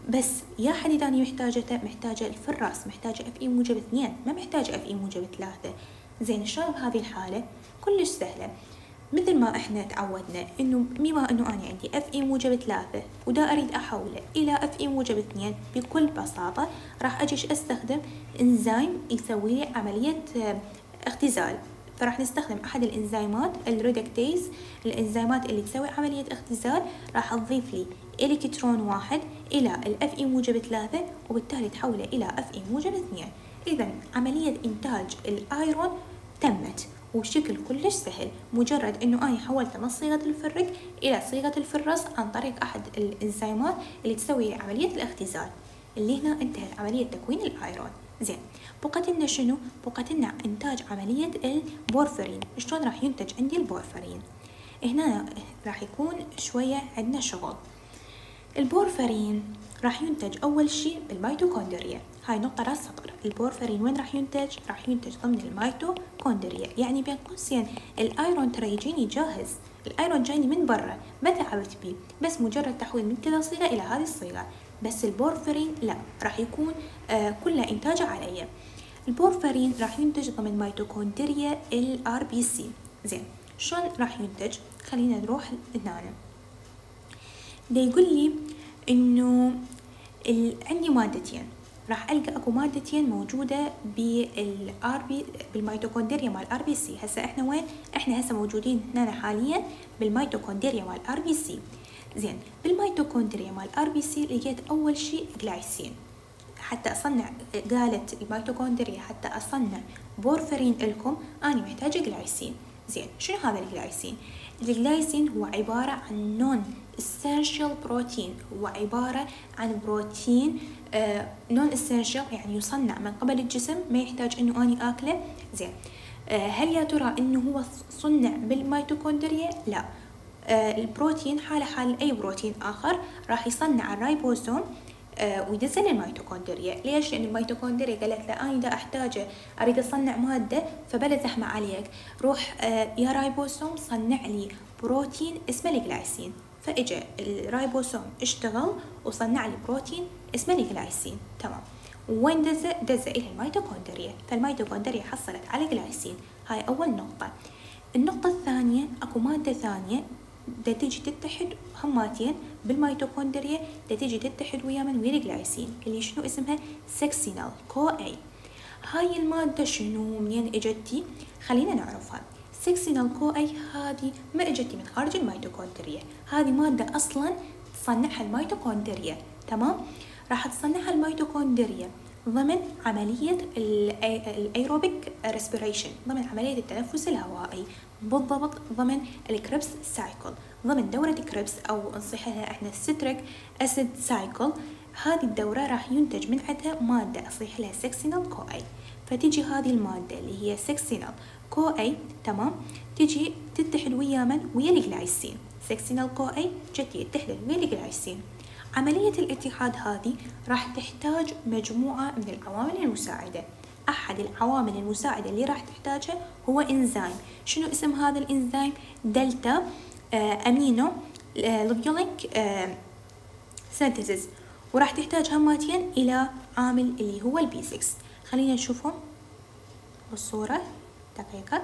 بس يا حد تاني محتاجة الفراس، محتاجة اف اي موجب 2، ما محتاجة اف اي موجب 3. زين شلون بهذه الحالة؟ كلش سهلة. مثل ما احنا تعودنا انه بما انه انا عندي اف اي موجب 3 ودا اريد احوله الى اف اي موجب 2، بكل بساطة راح اجيش استخدم انزيم يسوي لي عملية اختزال. فراح نستخدم احد الانزيمات الريدكتيز، الانزيمات اللي تسوي عملية اختزال، راح تضيف لي الكترون واحد الى الاف اي موجب 3 وبالتالي تحوله الى اف اي موجب 2. اذا عملية انتاج الايرون تمت وبشكل كلش سهل، مجرد انه انا حولته من صيغة الفرك الى صيغة الفرص عن طريق احد الانزيمات اللي تسوي عملية الاختزال، اللي هنا انتهت عملية تكوين الايرون. زين بقت لنا شنو؟ بقت لنا انتاج عملية البورفرين. شلون راح ينتج عندي البورفرين؟ هنا راح يكون شوية عندنا شغل. البورفرين راح ينتج اول شيء بالميتوكوندريا، هاي نقطة راس سطر. البورفرين وين راح ينتج؟ راح ينتج ضمن الميتوكوندريا. يعني بين قوسين الايرون ترى يجيني جاهز، الايرون جايني من برا ما تعبت بيه، بس مجرد تحويل من كذا صيغة الى هذه الصيغة. بس البورفرين لا، راح يكون كله انتاجه عليا. البورفرين راح ينتج ضمن ميتوكوندريا الار بي سي. زين شلون راح ينتج؟ خلينا نروح هنا. دا يقول لي انه عندي مادتين، راح القى اكو مادتين موجوده بالميتوكوندريا مال ار بي سي. هسه احنا وين؟ احنا هسه موجودين هنا حاليا بالميتوكوندريا مال ار بي سي. زين بالميتوكوندريا مال ار بي سي لقيت اول شيء جلايسين. حتى اصنع، قالت الميتوكوندريا حتى اصنع بورفرين لكم انا محتاجه جلايسين. زين شنو هذا الجلايسين؟ الجلايسين هو عباره عن نون essential بروتين، هو عباره عن بروتين نون essential، يعني يصنع من قبل الجسم، ما يحتاج انه اني اكله. زين هل يا ترى انه هو صنع بالميتوكوندريا؟ لا. البروتين حاله حال اي بروتين اخر راح يصنع الرايبوسوم ويدزل الميتوكوندريا. ليش؟ لان الميتوكوندريا قالت له انا دا احتاجه، اريد اصنع ماده فبلا زحمه عليك، روح يا رايبوسوم صنع لي بروتين اسمه الجلايسين. فاجا الرايبوسوم اشتغل وصنع لي بروتين اسمه الجلايسين. تمام. وين دز الى الميتوكوندريا، فالميتوكوندريا حصلت على جلايسين. هاي اول نقطه. النقطه الثانيه، اكو ماده ثانيه دا تيجي تتحد هماتين بالميتوكوندريا، دا تيجي تتحد ويا الجلايسين، اللي شنو اسمها؟ سكسينال كو اي. هاي الماده شنو؟ منين اجتي؟ خلينا نعرفها. سكسينال كو اي هذه ما اجتي من خارج الميتوكوندريا، هذه ماده اصلا تصنعها الميتوكوندريا. تمام. راح تصنعها الميتوكوندريا ضمن عملية الايروبيك ريسبيريشن، ضمن عملية التنفس الهوائي، بالضبط ضمن الكريبس سايكل، ضمن دورة كريبس أو نصيحها احنا ستريك أسيد سايكل. هذه الدورة راح ينتج من عندها مادة أصيح لها سكسينال كو اي. فتيجي هذه المادة اللي هي سكسينال كو اي، تمام، تيجي تتحد ويا الجلايسين. سكسينال كو اي جتي تتحد ويا الجلايسين. عملية الاتحاد هذه راح تحتاج مجموعة من العوامل المساعدة. أحد العوامل المساعدة اللي راح تحتاجها هو إنزيم. شنو اسم هذا الإنزيم؟ دلتا أمينو لوبيوليك سينثيسيس. وراح تحتاج هماتين إلى عامل اللي هو البي 6. خلينا نشوفهم بالصورة. دقيقة.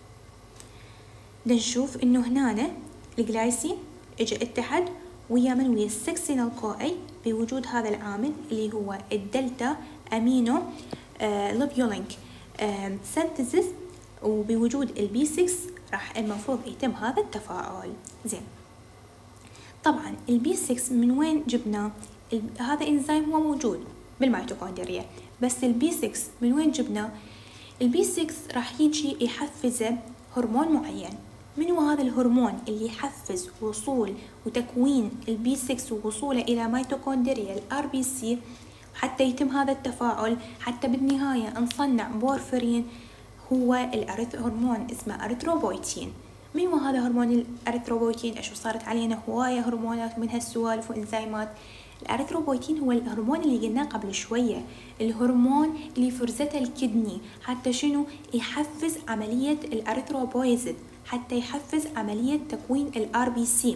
نشوف إنه هنا الجلايسين إجا اتحد ويا السكسينال كو اي بوجود هذا العامل اللي هو الدلتا امينو لوبيولينك سينثيسيس، وبوجود البي 6 راح المفروض يتم هذا التفاعل. زين طبعا البي 6 من وين جبناه؟ هذا انزيم هو موجود بالميتوكوندريا، بس البي 6 من وين جبناه؟ البي 6 راح يجي يحفزه هرمون معين. من هو هذا الهرمون اللي يحفز وصول وتكوين البي 6 ووصوله إلى ميتوكوندريا الار بي سي حتى يتم هذا التفاعل، حتى بالنهاية نصنع بورفرين؟ هو هرمون اسمه أريثروبويتين. من هو هذا هرمون الأريثروبويتين؟ إيش صارت علينا هواية هرمونات من هالسوالف وإنزيمات. الأريثروبويتين هو الهرمون اللي قلناه قبل شوية، الهرمون اللي فرزته الكدني حتى شنو؟ يحفز عملية الأريثروبويزيس، حتى يحفز عملية تكوين الار بي سي.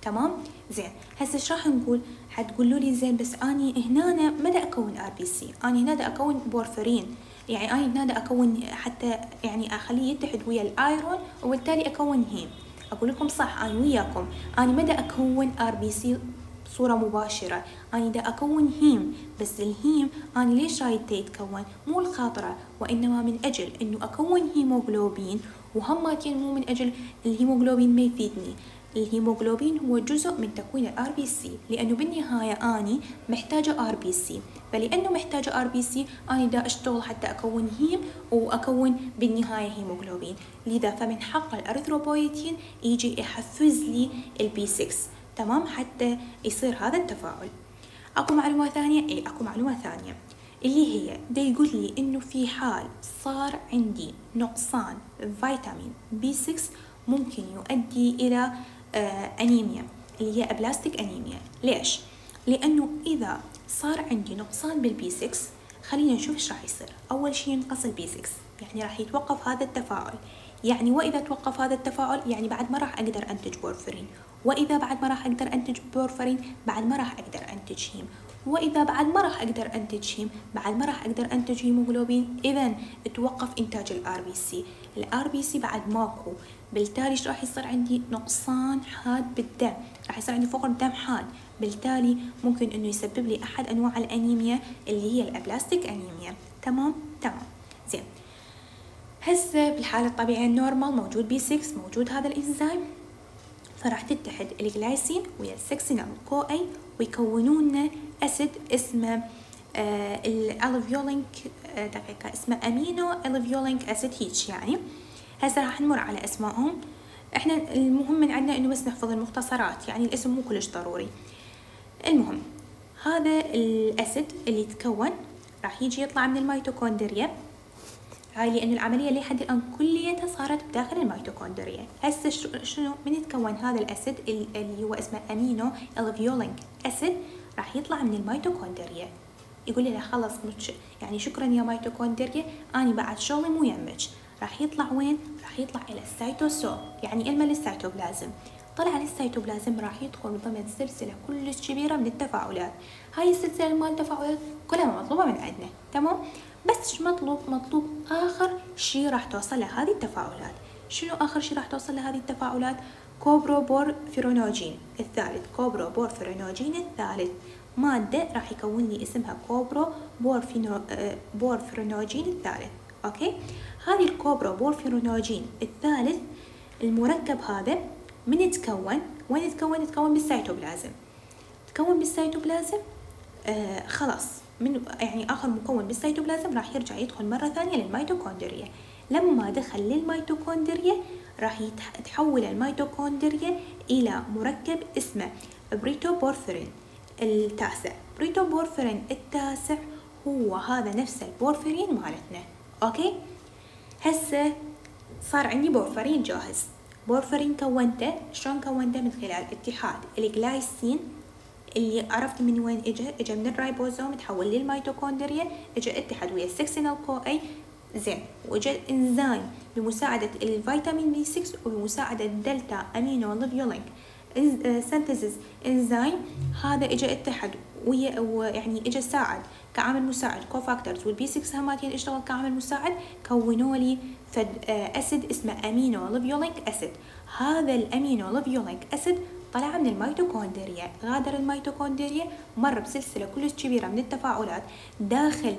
تمام. زين هسه ايش راح نقول؟ حتقولوا لي زين بس اني هنا ما دا اكون ار بي سي، اني هنا دا اكون بورفرين، يعني اني هنا دا اكون حتى يعني اخليه يتحد ويا الايرون وبالتالي اكون هيم. اقول لكم صح، اني وياكم، اني ما دا اكون ار بي سي بصورة مباشرة، اني دا اكون هيم، بس الهيم اني ليش رايد يتكون؟ مو الخاطرة، وانما من اجل انه اكون هيموغلوبين، وهماتين مو من اجل الهيموغلوبين ما يفيدني. الهيموغلوبين هو جزء من تكوين الار بي سي، لانه بالنهايه اني محتاجه ار بي سي، فلانه محتاجه ار بي سي اني دا اشتغل حتى اكون هيم واكون بالنهايه هيموغلوبين. لذا فمن حق الاريثروبويتين يجي يحفز لي البي 6، تمام، حتى يصير هذا التفاعل. اكو معلومه ثانيه، اكو معلومه ثانيه اللي هي دا يقول لي انه في حال صار عندي نقصان فيتامين بي 6 ممكن يؤدي الى انيميا، اللي هي ابلاستيك انيميا. ليش؟ لانه اذا صار عندي نقصان بالبي 6، خلينا نشوف ايش راح يصير. اول شيء ينقص البي 6، يعني راح يتوقف هذا التفاعل، يعني واذا توقف هذا التفاعل يعني بعد ما راح اقدر انتج بورفرين، واذا بعد ما راح اقدر انتج بورفرين بعد ما راح اقدر انتج هيم، واذا بعد ما راح اقدر انتج هيم بعد ما راح اقدر انتج هيموغلوبين، اذا توقف انتاج الار بي سي. الار بي سي بعد ماكو، بالتالي ايش راح يصير عندي؟ نقصان حاد بالدم، راح يصير عندي فقر دم حاد، بالتالي ممكن انه يسبب لي احد انواع الانيميا اللي هي الابلاستيك انيميا. تمام. زين هسه بالحالة الطبيعية النورمال موجود بي 6، موجود هذا الانزيم، فراح تتحد الجلايسين ويا السكسينال كو اي ويكونون لنا اسيد اسمه الالفيولينك، دقيقة، اسمه امينو الفيولينك اسيد هيج يعني. هسه راح نمر على اسمائهم، احنا المهم من عندنا انه بس نحفظ المختصرات، يعني الاسم مو كلش ضروري. المهم هذا الاسيد اللي يتكون راح يجي يطلع من الميتوكوندريا، هاي لأن العملية لحد الآن كليتها صارت بداخل الميتوكوندريا. هسه شنو من يتكون هذا الأسيد اللي هو اسمه أمينو الفيولينك أسيد؟ راح يطلع من الميتوكوندريا. يقول لي خلص يعني شكرا يا ميتوكوندريا، أنا بعد شغلي مو يمك. راح يطلع وين؟ راح يطلع إلى السيتوسول، يعني إلما للسيتوبلازم. طلع للسيتوبلازم راح يدخل ضمن سلسلة كلش كبيرة من التفاعلات. هاي السلسلة مال التفاعلات كلها مطلوبة من عندنا، تمام؟ بس ايش مطلوب اخر شيء راح توصل له هذه التفاعلات. شنو اخر شيء راح توصل له هذه التفاعلات؟ كوبروبورفيرينوجين الثالث. كوبروبورفيرينوجين الثالث مادة راح يكون لي اسمها كوبروبورفيرينوجين الثالث. اوكي، هذه الكوبروبورفيرينوجين الثالث المركب هذا من يتكون وين يتكون بالسيتوبلازم. تكون بالسيتوبلازم خلاص، من يعني آخر مكون بالسيتوبلازم راح يرجع يدخل مرة ثانية للميتوكوندريا. لما دخل للميتوكوندريا راح يتحول الميتوكوندريا إلى مركب اسمه بريتوبورفرين التاسع. بريتوبورفرين التاسع هو هذا نفس البورفرين مالتنا. أوكي، هسه صار عندي بورفرين جاهز. بورفرين كونته، شلون كونته؟ من خلال اتحاد الجلايسين اللي عرفت من وين اجى من الرايبوزوم، تحول للميتوكوندريا، اجى اتحد ويا السكسينال كو اي. زين، واجى انزيم بمساعدة الفيتامين بي 6 وبمساعدة دلتا امينو ليفيولينك سينثيسيس انزيم. هذا اجى اتحد ويا يعني اجى ساعد كعامل مساعد كوفاكتورز، والبي 6 هماتين اشتغل كعامل مساعد، كونوا لي فد اسيد اسمه امينو ليفيولينك اسيد. هذا الامينو ليفيولينك اسيد طلع من الميتوكوندريا، غادر الميتوكوندريا، مر بسلسلة كلش كبيرة من التفاعلات داخل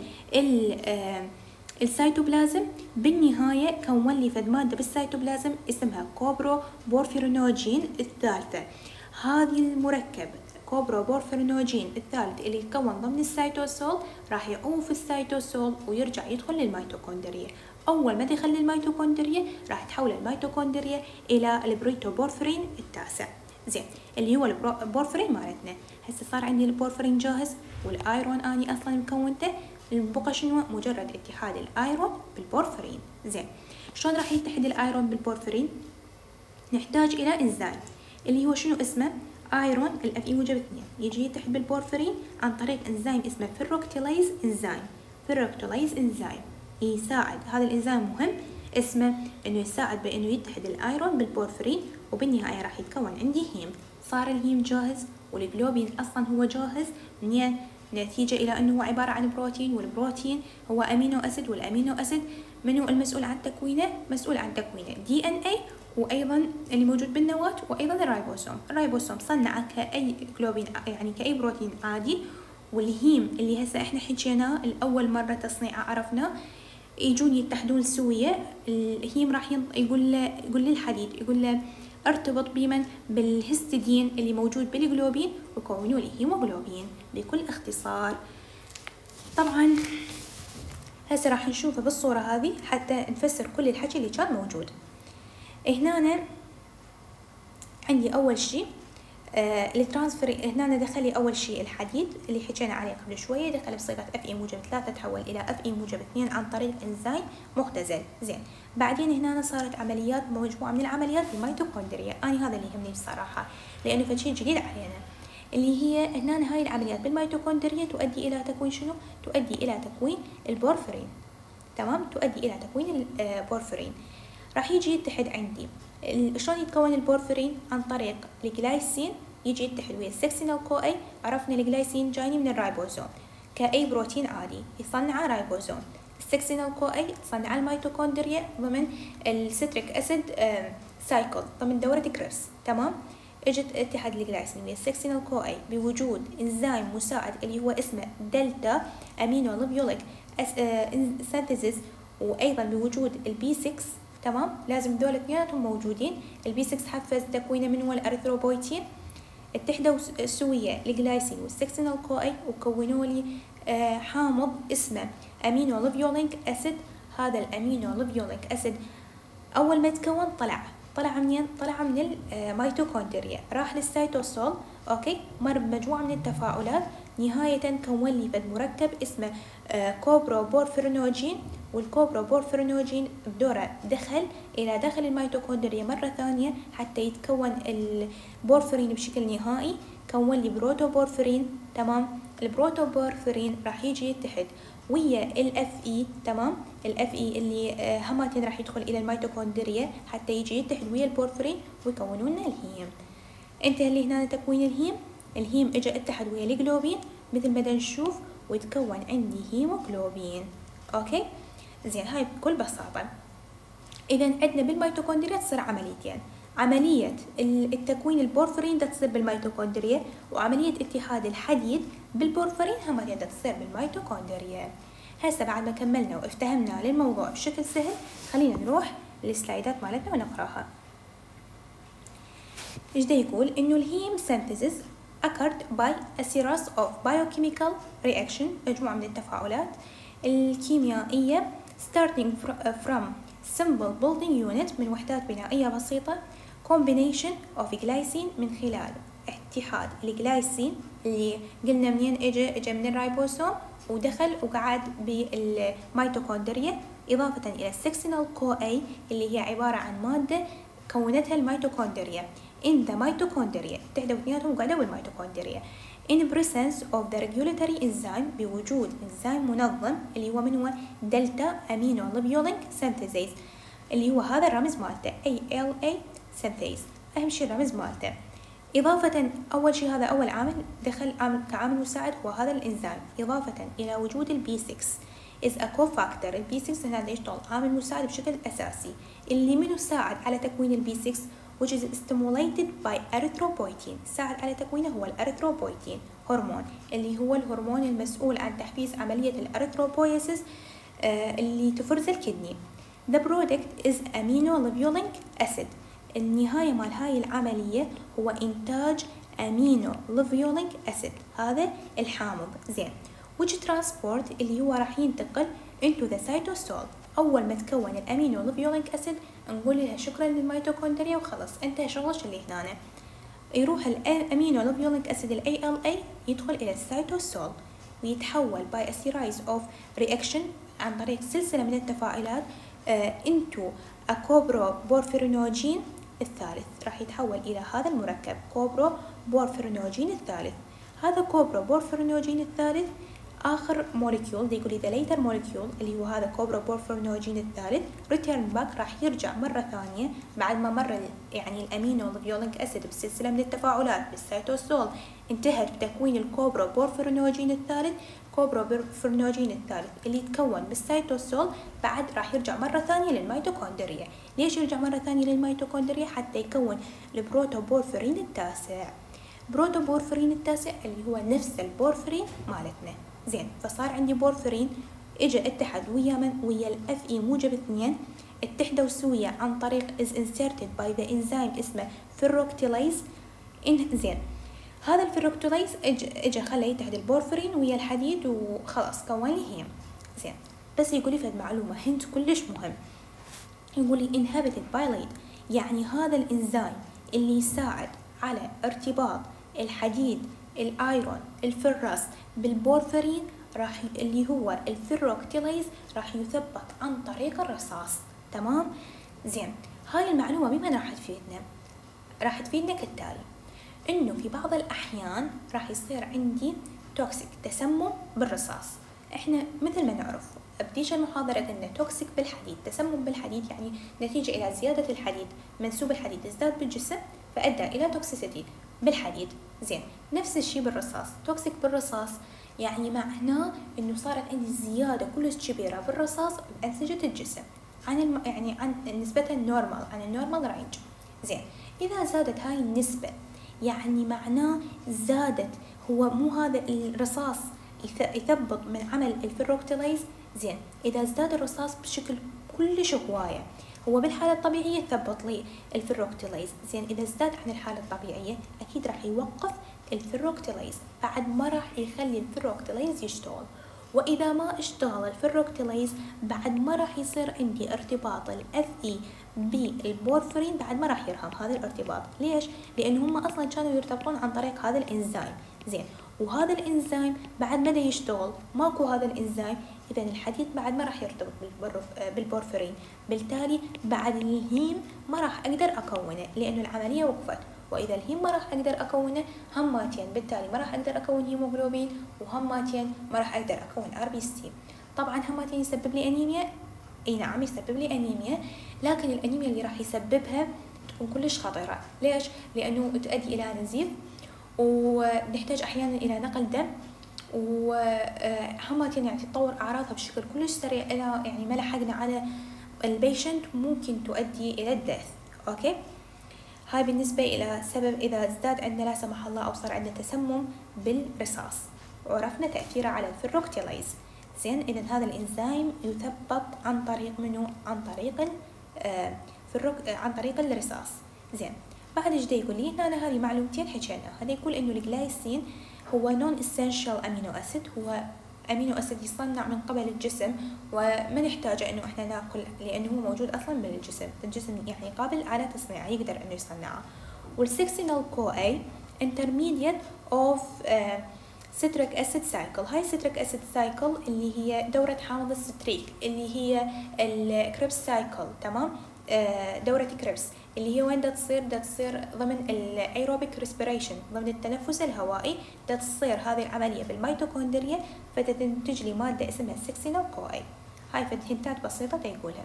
السيتوبلازم. بالنهاية كون لي فد مادة بالسيتوبلازم اسمها كوبروبورفيرينوجين الثالثة. هذه المركب كوبروبورفيرينوجين الثالث اللي يتكون ضمن السيتوسول راح يعوف السيتوسول ويرجع يدخل للميتوكوندريا. أول ما دخل للميتوكوندريا راح تحول الميتوكوندريا إلى البريتوبورفرين التاسع. زين، اللي هو البورفرين مالتنا. هسه صار عندي البورفرين جاهز، والايرون اني اصلا مكونته، بقى شنو؟ مجرد اتحاد الايرون بالبورفرين. زين، شلون راح يتحد الايرون بالبورفرين؟ نحتاج الى انزيم اللي هو شنو اسمه؟ ايرون الاف اي موجب 2 يجي يتحد بالبورفرين عن طريق انزيم اسمه فيروكتيليز انزيم. فيروكتيليز انزيم يساعد، هذا الانزيم مهم اسمه إنه يساعد بإنه يتحد الأيرون بالبورفرين، وبالنهاية راح يتكون عندي هيم. صار الهيم جاهز، والجلوبين أصلا هو جاهز منين؟ نتيجة إلى أنه هو عبارة عن بروتين، والبروتين هو أمينو أسيد، والأمينو أسيد منو المسؤول عن تكوينه؟ مسؤول عن تكوينه DNA، وأيضا اللي موجود بالنواة، وأيضا الرايبوسوم. الرايبوسوم صنعه كأي جلوبين، يعني كأي بروتين عادي. والهيم اللي هسه احنا حكيناه الأول مرة تصنيعه عرفناه، يجون يتحدون سوية. الهيم راح يقول للحديد، يقول له ارتبط بمن؟ بالهستidine اللي موجود بالجلوبين، وكونوا لي هيموغلوبين بكل اختصار. طبعا هسه راح نشوفه بالصورة هذه حتى نفسر كل الحكي اللي كان موجود. هنا أنا عندي أول شيء الترانسفير. هنا دخل لي أول شيء الحديد اللي حكينا عليه قبل شوية، دخل بصيغة Fe-3 تحول إلى Fe-2 عن طريق إنزيم مختزل. زين، بعدين هنا صارت عمليات، مجموعة من العمليات في الميتوكوندريا. أنا هذا اللي يهمني بصراحة لأنه فشي جديد علينا، اللي هي هنا هاي العمليات بالميتوكوندريا تؤدي إلى تكوين شنو؟ تؤدي إلى تكوين البورفرين. تمام، تؤدي إلى تكوين البورفرين. راح يجي يتحد عندي. شلون يتكون البورفرين؟ عن طريق الجلايسين، يجي يتحد ويا السكسينال كو-اي. عرفنا الجلايسين جايني من الرايبوزوم، كأي بروتين عادي يصنع رايبوزوم. السكسينال كو-اي تصنع الميتوكوندريا ضمن الستريك أسيد سايكل، ضمن دورة كريبس. تمام، اجت اتحاد الجلايسين ويا السكسينال كو-اي بوجود انزيم مساعد اللي هو اسمه دلتا امينو ليبيوليك سينثيسيس، وايضا بوجود البي 6. تمام، لازم دول اثنيناتهم موجودين. البي 6 حفز تكوينه من هو الاريثروبويتين. اتحدوا سوية الجلايسين والسكسينال كو-اي وكونوا لي حامض اسمه امينو ليبيوليك اسيد. هذا الامينو ليبيوليك اسيد اول ما تكون طلع منين؟ طلع من الميتوكوندريا، راح للسيتوسول. اوكي، مر بمجموعة من التفاعلات، نهاية كون لي فد مركب اسمه كوبروبورفيرينوجين. والكوبروبورفيرينوجين بدوره دخل إلى داخل الميتوكوندريا مرة ثانية حتى يتكون البورفرين بشكل نهائي. كون لي بروتوبورفرين. تمام، البروتوبورفرين راح يجي يتحد ويا الFe. تمام، الFe اللي هماتين راح يدخل إلى الميتوكوندريا حتى يجي يتحد ويا البورفرين ويكونون لنا الهيم. انتهى لي هنا تكوين الهيم. الهيم اجى اتحد ويا الجلوبين مثل ما نشوف، ويتكون عندي هيموغلوبين. اوكي، زين، هاي بكل بساطة. اذا عندنا بالميتوكوندريا تصير عمليتين: عملية التكوين البورفرين دا تصير بالميتوكوندريا، وعملية اتحاد الحديد بالبورفرين هم دا تصير بالميتوكوندريا. هسه بعد ما كملنا وافتهمنا للموضوع بشكل سهل، خلينا نروح للسلايدات مالتنا ونقراها. ايش دا يقول؟ انه الهيم synthesis occurred by a series of biochemical reaction، مجموعة من التفاعلات الكيميائية starting from simple building unit، من وحدات بنائية بسيطة. combination of glycine، من خلال اتحاد الجلايسين اللي قلنا منين اجى من الرايبوسوم ودخل وقعد بالميتوكوندريا، إضافة إلى السكسينال كو-اي اللي هي عبارة عن مادة كونتها الميتوكوندريا in the mitochondria. اتحدوا اثنيناتهم وقعدوا بالميتوكوندريا in presence of the regulatory enzyme، بوجود انزيم منظم اللي هو من هو دلتا امينو ليبيوليك سينثيز، اللي هو هذا الرمز مالته ALA سينثيز. اهم شيء الرمز مالته. إضافة، أول شيء هذا أول عامل دخل كعامل مساعد هو هذا الإنزيم، إضافة إلى وجود البي 6 is a cofactor. البي 6 هنا يشتغل عامل مساعد بشكل أساسي، اللي منه ساعد على تكوين البي 6 which is stimulated by erythropoietin. ساعد على تكوينه هو الأريثروبويتين هرمون، اللي هو الهرمون المسؤول عن تحفيز عملية الأريثروبويسيس اللي تفرز الكدني. The product is amino-lipoic acid. النهاية مال هاي العملية هو إنتاج amino-lipoic acid، هذا الحامض. زين، which transport اللي هو راح ينتقل into the cytosol. أول ما تكون الأمينو-ليبيوليك أسيد نقول لها شكرا للميتوكوندريا وخلص انتهى شغلش اللي هنا. يروح الأمينو-ليبيوليك أسيد ال ALA يدخل إلى السيتوسول ويتحول by a series of reaction عن طريق سلسلة من التفاعلات into a coproporphyrinogen الثالث. راح يتحول إلى هذا المركب coproporphyrinogen الثالث. هذا coproporphyrinogen الثالث آخر موليكيول دي يقول لي the later molecule اللي هو هذا كوبروبورفيرينوجين الثالث return back راح يرجع مرة ثانية بعد ما مر يعني الأمينو والفيوليك أسيد بسلسلة من التفاعلات بالسيتوسول انتهت بتكوين الكوبروبورفيرينوجين الثالث. كوبروبورفيرينوجين الثالث اللي يتكون بالسيتوسول بعد راح يرجع مرة ثانية للميتوكوندريا. ليش يرجع مرة ثانية للميتوكوندريا؟ حتى يكون البروتوبورفيرين التاسع. بروتوبورفيرين التاسع اللي هو نفس البورفيرين مالتنا. زين، فصار عندي بورفيرين اجى اتحد ويا الاف اي موجب 2 اتحدوا سويا عن طريق is inserted by the enzyme اسمه فيروكتيليز. زين، هذا الفيروكتيليز اجى خلى يتحد البورفيرين ويا الحديد وخلاص كون لي هيم. زين، بس يقول لي فد معلومه هنت كلش مهم، يقول لي inhibited by lead، يعني هذا الانزيم اللي يساعد على ارتباط الحديد الايرون الفرس بالبورفيرين راح اللي هو الفيروكتيليز راح يثبت عن طريق الرصاص. تمام. زين، هاي المعلومه بما راح تفيدنا؟ راح تفيدنا كالتالي، انه في بعض الاحيان راح يصير عندي توكسيك تسمم بالرصاص. احنا مثل ما نعرف بديش المحاضرة قلنا توكسيك بالحديد، تسمم بالحديد يعني نتيجة إلى زيادة الحديد، منسوب الحديد ازداد بالجسم فأدى إلى توكسيسيتي بالحديد. زين، نفس الشيء بالرصاص، توكسيك بالرصاص يعني معناه إنه صارت عندي زيادة كلش كبيرة بالرصاص بأنسجة الجسم عن يعني عن نسبتها النورمال، عن النورمال رينج. زين، إذا زادت هاي النسبة يعني معناه زادت، هو مو هذا الرصاص يثبط من عمل الفيروكتيليز. زين، إذا ازداد الرصاص بشكل كلش هواية، هو بالحالة الطبيعية يثبط لي الفيروكتيليز. زين، إذا ازداد عن الحالة الطبيعية أكيد راح يوقف الفيروكتيليز، بعد ما راح يخلي الفيروكتيليز يشتغل. وإذا ما اشتغل الفيروكتيليز بعد ما راح يصير عندي ارتباط الاف اي بالبورفرين، بعد ما راح يرهم هذا الارتباط. ليش؟ لأن هم أصلا كانوا يرتبطون عن طريق هذا الإنزيم. زين، وهذا الإنزيم بعد ما يشتغل ماكو هذا الإنزيم، إذا الحديد بعد ما راح يرتبط بالبورفرين، بالتالي بعد الهيم ما راح أقدر أكونه لأنه العملية وقفت. وإذا الهيم ما راح أقدر أكونه هماتين، بالتالي ما راح أقدر أكون هيموغلوبين، وهماتين ما راح أقدر أكون RBC. طبعا هماتين يسبب لي أنيميا، أي نعم يسبب لي أنيميا، لكن الأنيميا اللي راح يسببها تكون كلش خطيرة. ليش؟ لأنه تؤدي إلى نزيف، ونحتاج أحيانا إلى نقل دم، وهماتين يعني تتطور أعراضها بشكل كلش سريع إلى يعني ما لحقنا على البيشنت ممكن تؤدي إلى الدث. أوكي، هاي بالنسبة إلى سبب إذا ازداد عندنا لا سمح الله أو صار عندنا تسمم بالرصاص، وعرفنا تأثيره على الفيروكتيليز. زين، إذا هذا الإنزيم يثبت عن طريق منه؟ عن طريق عن طريق الرصاص. زين، بعد ايش يقول لي هنا؟ هذه معلومتين حكينا. هذا يقول إنه الجلايسين هو نون اسينشال أمينو أسيد، هو أمينو أسيد يصنع من قبل الجسم وما نحتاجه إنه إحنا ناكل لأنه هو موجود أصلا بالجسم، الجسم يعني قابل على تصنيعه، يقدر إنه يصنعه. والسكسينال كو أي intermediate of citric acid cycle. هاي citric acid cycle اللي هي دورة حامض الستريك، اللي هي الكريبس سايكل. تمام، دورة كريبس اللي هي وين تصير ضمن الايروبيك ريسبيريشن، ضمن التنفس الهوائي تصير هذه العملية بالميتوكوندريا، فتنتج لي مادة اسمها سكسينال كو اي. هاي هنتات بسيطة تقولها.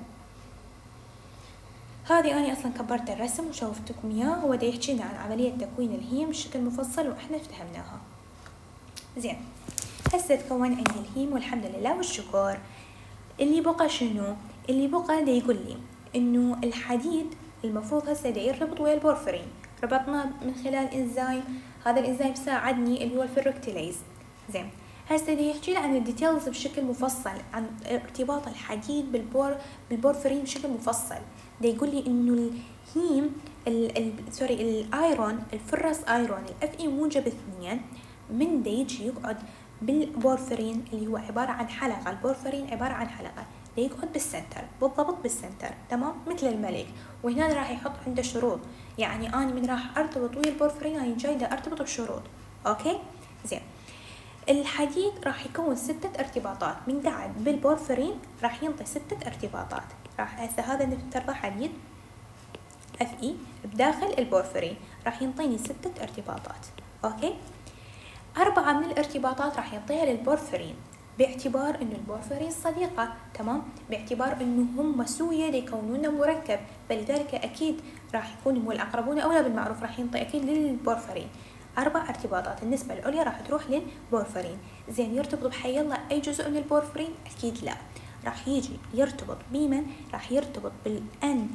هذه أنا أصلا كبرت الرسم وشوفتكم إياه، هو دا يحكينا عن عملية تكوين الهيم بشكل مفصل وإحنا فهمناها. زين، هسه تكون عندي الهيم والحمد لله والشكر. اللي بقى شنو؟ اللي بقى دا يقول لي إنه الحديد المفروض هسه دا يرتبط ويا البورفرين، ربطنا من خلال إنزيم، هذا الإنزيم ساعدني اللي هو الفيروكتيليز. زين، هسه دا يحكي لي عن الديتيلز بشكل مفصل عن ارتباط الحديد بالبورفرين بشكل مفصل. دا يقول لي إنه الهيم الايرون الفرس ايرون الاف اي موجب 2 من دا يجي يقعد بالبورفرين اللي هو عبارة عن حلقة. البورفرين عبارة عن حلقة، دا يقعد بالسنتر، بالضبط بالسنتر. تمام، مثل الملك. وهنا راح يحط عنده شروط، يعني أنا من راح أرتبط ويا البورفرين أنا جاي دا أرتبط بشروط. أوكي، زين. الحديد راح يكون 6 ارتباطات، من قاعد بالبورفرين راح ينطي 6 ارتباطات. راح هسه هذا نفترضه حديد اف اي بداخل البورفرين راح ينطيني 6 ارتباطات. اوكي، 4 من الارتباطات راح ينطيها للبورفرين باعتبار انه البورفرين صديقة، تمام، باعتبار انه هم سوية ليكونون مركب، فلذلك اكيد راح يكون هو الاقربون اولى بالمعروف، راح ينطي اكيد للبورفرين. 4 ارتباطات النسبة العليا راح تروح للبورفرين. زين، يرتبط بحي الله اي جزء من البورفرين؟ اكيد لا، راح يجي يرتبط بمن؟ راح يرتبط بالان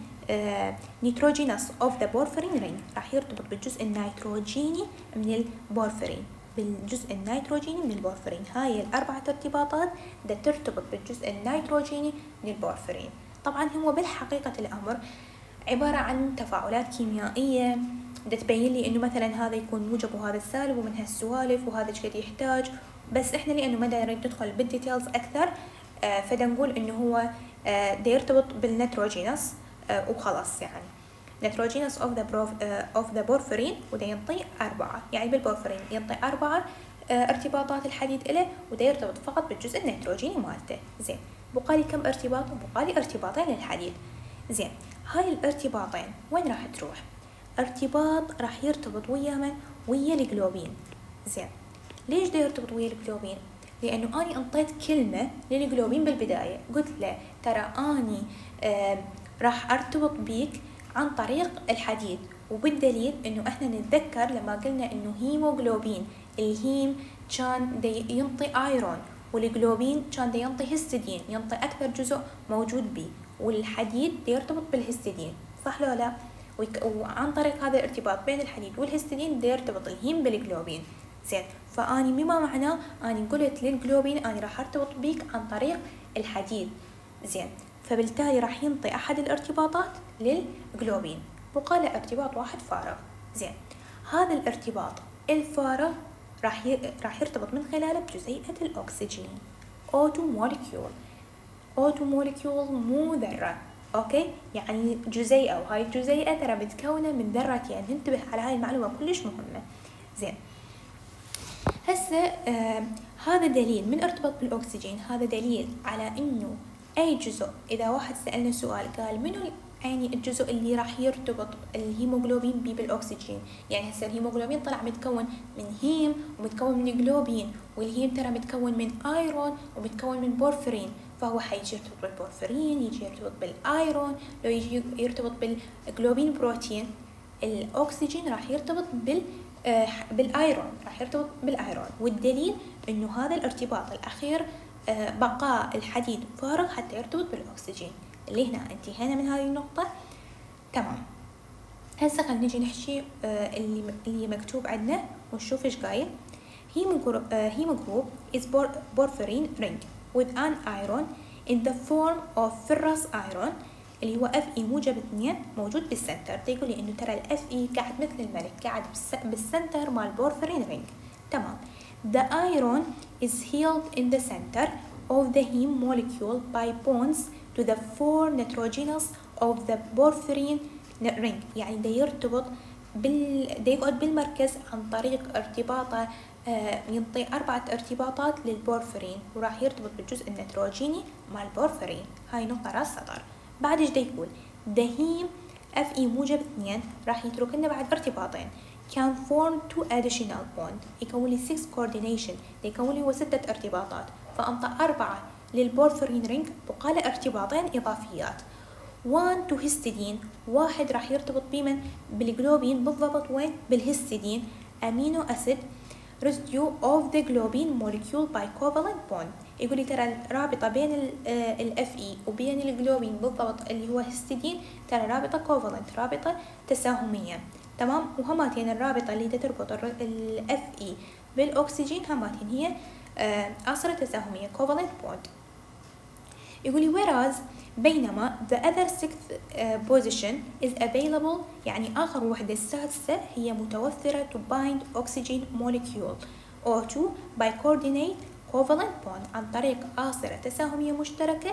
نيتروجينوس اوف ذا بورفرين رينج، راح يرتبط بالجزء النيتروجيني من البورفرين، بالجزء النيتروجيني من البورفرين. هاي الأربعة ارتباطات دا ترتبط بالجزء النيتروجيني من البورفرين. طبعا هو بالحقيقة الأمر عبارة عن تفاعلات كيميائية دا تبين لي إنه مثلا هذا يكون موجب وهذا السالب ومن هالسوالف وهذا ايش قد يحتاج، بس إحنا لأنه ما نريد ندخل بالديتيلز أكثر فدا نقول إنه هو دا يرتبط بالنيتروجينوس وخلاص، يعني نيتروجينوس of the بورفرين وده ينطي 4، يعني بالبورفرين ينطي 4 ارتباطات الحديد إله، وده يرتبط فقط بالجزء النيتروجيني مالته. زين، بقالي كم ارتباط؟ بقالي ارتباطين للحديد. زين، هاي الارتباطين وين راح تروح؟ ارتباط راح يرتبط ويا من؟ ويا الجلوبين. زين، ليش ده يرتبط ويا الجلوبين؟ لأنه أنا انطيت كلمة للجلوبين بالبداية، قلت له ترى أني راح ارتبط بيك عن طريق الحديد، وبالدليل انه احنا نتذكر لما قلنا انه هيموغلوبين، الهيم كان دي ينطي ايرون، والجلوبين كان دي ينطي هيستidine، ينطي اكثر جزء موجود بيه، والحديد دي يرتبط بالهيستidine، صح لو لا؟ وعن طريق هذا الارتباط بين الحديد والهيستidine دي يرتبط الهيم بالجلوبين. زين، فاني بما معناه اني قلت للجلوبين اني راح ارتبط بيك عن طريق الحديد. زين، فبالتالي راح ينطي أحد الارتباطات للجلوبين، وقال ارتباط واحد فارغ. زين، هذا الارتباط الفارغ راح يرتبط من خلاله بجزيئة الأكسجين، O2 molecule. O2 molecule مو ذرة، أوكي؟ يعني جزيئة، وهاي الجزيئة ترى متكونة من ذرتين، يعني ننتبه على هاي المعلومة كلش مهمة. زين، هسه هذا دليل من ارتبط بالأكسجين، هذا دليل على إنه أي جزء، إذا واحد سألنا سؤال قال منو يعني الجزء اللي راح يرتبط الهيموغلوبين بيه بالأكسجين، يعني هسه الهيموغلوبين طلع متكون من هيم ومتكون من جلوبين، والهيم ترى متكون من ايرون ومتكون من بورفرين، فهو حيجي يرتبط بالبورفرين، يجي يرتبط بالايرون، لو يجي يرتبط بالجلوبين بروتين، الأكسجين راح يرتبط بالايرون، راح يرتبط بالايرون. والدليل انه هذا الارتباط الأخير بقاء الحديد فارغ حتى يرتبط بالأكسجين، اللي هنا انتهينا من هذه النقطة. تمام، هسه خلينا نجي نحكي اللي مكتوب عندنا ونشوف ايش قايل. Heme group is porphyrin ring with an iron in the form of ferrous iron اللي هو Fe موجب 2 موجود بالسنتر. يقول لي انه ترى ال Fe قاعد مثل الملك، قاعد بالسنتر مال بورفرين رينج. تمام، the iron is held in the center of the heme molecule by bonds to the 4 nitrogenous of the porphyrin ring، يعني ده يرتبط ده يقعد بالمركز عن طريق ارتباطه ينطي 4 ارتباطات للبورفرين، وراح يرتبط بالجزء النيتروجيني مع البورفرين. هاي نقطة راس سطر. بعد ايش ده يقول؟ the heme Fe موجب 2 راح يترك لنا بعد ارتباطين can form 2 additional bond، يكون لي 6 coordination، يكون لي هو 6 ارتباطات، فأنطى 4 للبورفرين رينج وقال ارتباطين إضافيات. 1 to histidine، واحد راح يرتبط بمن؟ بالجلوبين، بالضبط وين؟ بالهستidine amino acid residue of the globin molecule by covalent bond. يقول لي ترى الرابطة بين ال Fe وبين الجلوبين بالضبط اللي هو histidine ترى رابطة covalent، رابطة تساهمية. تمام، وهماتين الرابطة اللي تربط ال Fe بالأكسجين هماتين هي آصرة تساهمية covalent bond. يقول لي whereas بينما the other sixth position is available، يعني آخر وحدة السادسة هي متوفرة to bind oxygen molecule O2 by coordinate covalent bond، عن طريق آصرة تساهمية مشتركة.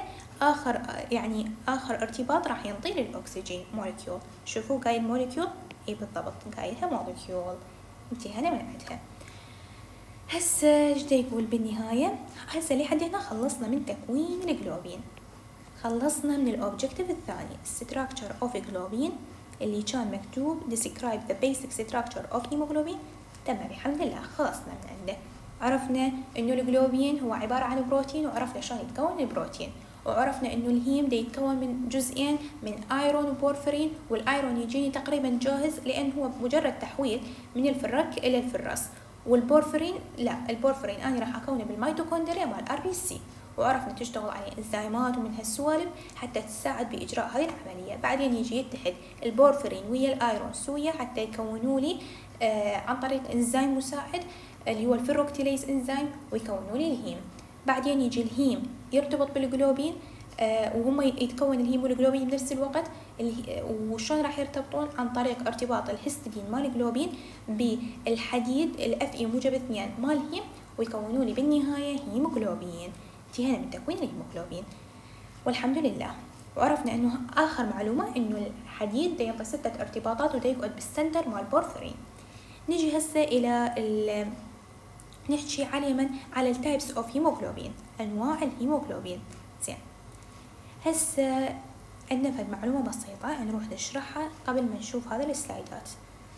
آخر ارتباط راح ينطي للأكسجين molecule. شوفوا قايل molecule، اي بالضبط قايلها molecule، انتهينا من عندها. هسه ايش دا يقول بالنهاية؟ هسه لحد هنا خلصنا من تكوين الجلوبين، خلصنا من الأوبجكتيف الثاني structure of globin اللي كان مكتوب describe the basic structure of hemoglobin. تمام الحمد لله خلصنا من عنده. عرفنا انه الجلوبين هو عبارة عن بروتين، وعرفنا شلون يتكون البروتين، وعرفنا انه الهيم دا يتكون من جزئين، من ايرون وبورفرين، والايرون يجيني تقريبا جاهز لان هو مجرد تحويل من الفرك الى الفراس، والبورفرين لا، البورفرين انا راح اكونه بالميتوكوندريا مال ار بي سي، وعرفنا تشتغل عليه انزيمات ومن هالسوالف حتى تساعد باجراء هذه العمليه. بعدين يجي يتحد البورفرين ويا الايرون سويا حتى يكونوا لي عن طريق انزيم مساعد اللي هو الفيروكتيليز انزيم، ويكونوا لي الهيم. بعدين يجي الهيم يرتبط بالجلوبين وهم يتكون الهيم والجلوبين بنفس الوقت. وشلون راح يرتبطون؟ عن طريق ارتباط الهستidine مال الجلوبين بالحديد الFe موجب 2 مال الهيم، ويكونوا لي بالنهايه هيموجلوبين. انتهينا من تكوين الهيموجلوبين والحمد لله. وعرفنا انه اخر معلومه انه الحديد دا يعطي 6 ارتباطات ودا يقعد بالسنتر مال بورفرين. نجي هسه الى نحكي على التايبس اوف هيموجلوبين، انواع الهيموجلوبين. زين هسه عندنا فد معلومه بسيطه نروح نشرحها قبل ما نشوف هذا السلايدات.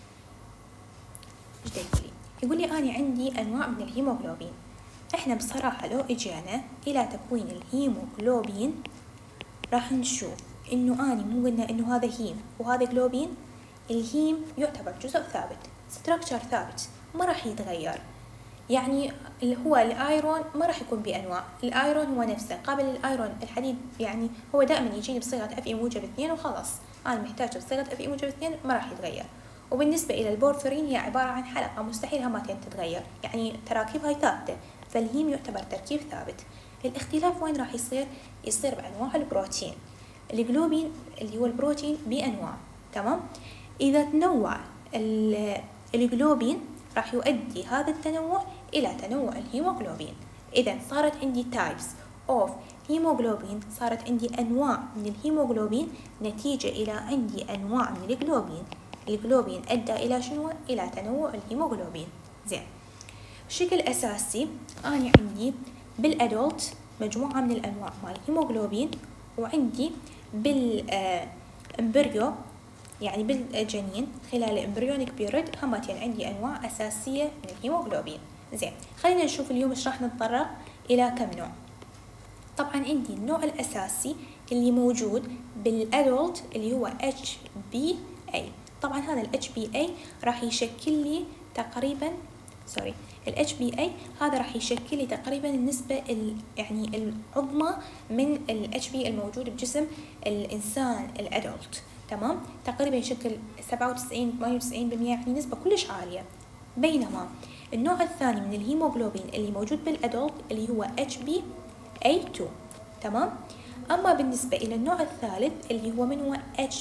ايش يقول لي انا عندي انواع من الهيموجلوبين. احنا بصراحه لو اجينا الى تكوين الهيموجلوبين راح نشوف انه اني مو قلنا انه هذا هيم وهذا جلوبين. الهيم يعتبر جزء ثابت، ستراكشر ثابت ما راح يتغير. يعني اللي هو الايرون ما راح يكون بانواع، الايرون هو نفسه قابل الايرون الحديد، يعني هو دائما يجيني بصيغه Fe موجب 2 وخلاص، انا محتاجه بصيغه Fe موجب 2 ما راح يتغير. وبالنسبه الى البورفرين هي عباره عن حلقه مستحيل همتين تتغير، يعني تراكيبها ثابته، فالهيم يعتبر تركيب ثابت. الاختلاف وين راح يصير بانواع البروتين. الجلوبين اللي هو البروتين بانواع، تمام. اذا تنوع الجلوبين راح يؤدي هذا التنوع إلى تنوع الهيموجلوبين. إذا صارت عندي types of hemoglobin، صارت عندي أنواع من الهيموجلوبين نتيجة إلى عندي أنواع من الجلوبين. الجلوبين أدى إلى شنو؟ إلى تنوع الهيموجلوبين. زين بشكل أساسي أنا عندي بالأدولت مجموعة من الأنواع مال الهيموجلوبين، وعندي بالإمبريو يعني بالجنين خلال الامبريونيك بيريد همتين عندي انواع اساسيه من الهيموجلوبين. زين خلينا نشوف اليوم ايش راح نتطرق الى كم نوع. طبعا عندي النوع الاساسي اللي موجود بالادولت اللي هو HbA. طبعا هذا ال HbA راح يشكل لي تقريبا ال HbA هذا راح يشكل لي تقريبا النسبه يعني العظمى من ال HB الموجود بجسم الانسان الادولت، تمام. تقريبا يشكل 97-98%، يعني نسبة كلش عالية. بينما النوع الثاني من الهيموجلوبين اللي موجود بالأدولت اللي هو HbA2، تمام. أما بالنسبة إلى النوع الثالث اللي هو من هو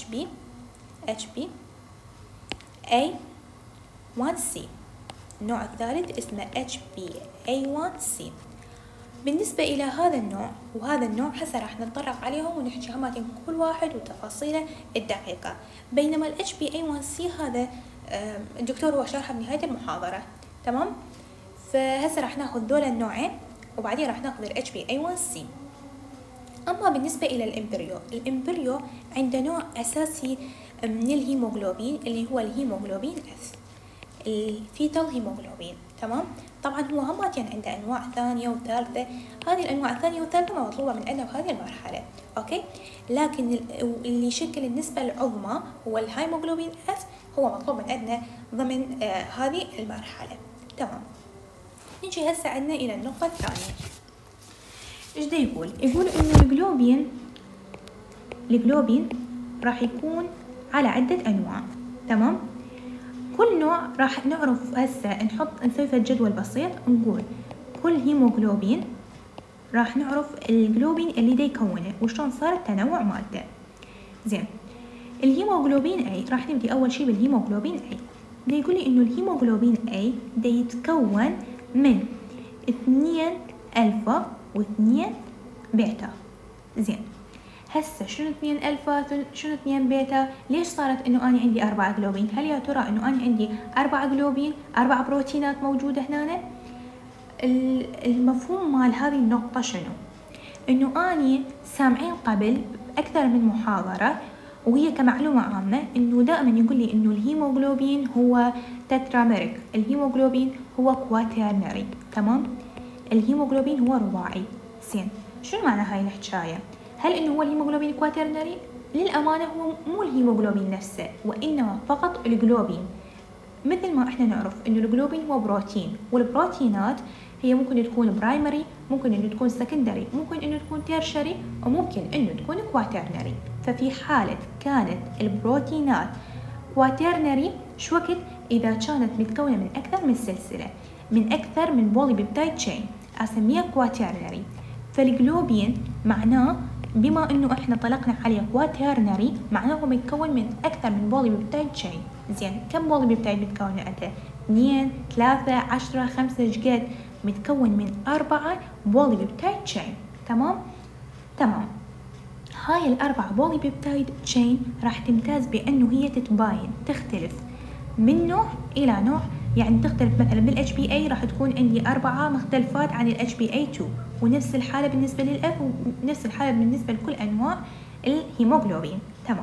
HbA1c، النوع الثالث اسمه HbA1c. بالنسبة إلى هذا النوع وهذا النوع هسه راح نتطرق عليهم ونحكي هماتين كل واحد وتفاصيله الدقيقة. بينما ال HbA1c هذا الدكتور هو شرحه بنهاية المحاضرة، تمام. فهسه راح ناخذ دول النوعين وبعدين راح ناخذ ال HbA1c. أما بالنسبة إلى الإمبريو عنده نوع أساسي من الهيموجلوبين اللي هو الهيموجلوبين F، الفيتال هيموجلوبين، تمام. طبعا هو هماتين عنده انواع ثانيه وثالثه، هذه الانواع الثانيه والثالثه ما مطلوبه من عندنا بهذه المرحله، اوكي. لكن اللي يشكل النسبه العظمى هو الهيموجلوبين F، هو مطلوب من عندنا ضمن هذه المرحله، تمام. نجي هسه عندنا الى النقطه الثانيه. ايش دا يقول انه الجلوبين راح يكون على عده انواع، تمام. كل نوع راح نعرف هسه نسوي فد جدول بسيط، نقول كل هيموجلوبين راح نعرف الجلوبين اللي دا يكونه وشلون صار التنوع مالته. زين الهيموجلوبين A راح نبدي اول شي بالهيموجلوبين A. دا يقول لي انه الهيموجلوبين A دا يتكون من 2 ألفا و2 بيتا. زين هسه شنو 2 ألفا شنو 2 بيتا؟ ليش صارت انه انا عندي 4 جلوبين؟ هل يا ترى انه انا عندي 4 جلوبين 4 بروتينات موجودة هنا؟ المفهوم مال هذه النقطة شنو؟ انه اني سامعين قبل اكثر من محاضرة وهي كمعلومة عامة إنه دائما يقول لي إنه الهيموغلوبين هو تتراميريك، الهيموغلوبين هو كواترنري. تمام؟ الهيموغلوبين هو رباعي. زين، شنو معنى هاي الحكاية؟ هل إنه هو الهيموغلوبين كواترنري؟ للأمانة هو مو الهيموغلوبين نفسه، وإنما فقط الجلوبين. مثل ما احنا نعرف إنه الجلوبين هو بروتين، والبروتينات هي ممكن تكون برايمري، ممكن إنه تكون سكندري، ممكن إنه تكون تيرشري، وممكن إنه تكون كواترنري. ففي حالة كانت البروتينات كواترنري شو وقت؟ إذا كانت متكونة من أكثر من سلسلة، من أكثر من بولي بيبتايد تشين، أسميها كواترنري. فالجلوبين معناه بما إنه إحنا طلقنا عليه كواترنري معناه هو متكون من أكثر من بولي بيبتايد تشين. زين، كم بولي بيبتايد متكون عنده؟ 2 3 10 5 شقد؟ متكون من 4 بولي بيبتايد تشين. تمام. هاي الأربع بولي بيبتايد تشين راح تمتاز بأنه هي تتباين، تختلف من نوع إلى نوع. يعني تختلف مثلا بالاتش بي اي راح تكون عندي 4 مختلفات عن الاتش بي اي 2، ونفس الحالة بالنسبة للأف، ونفس الحالة بالنسبة لكل أنواع الهيموغلوبين. تمام.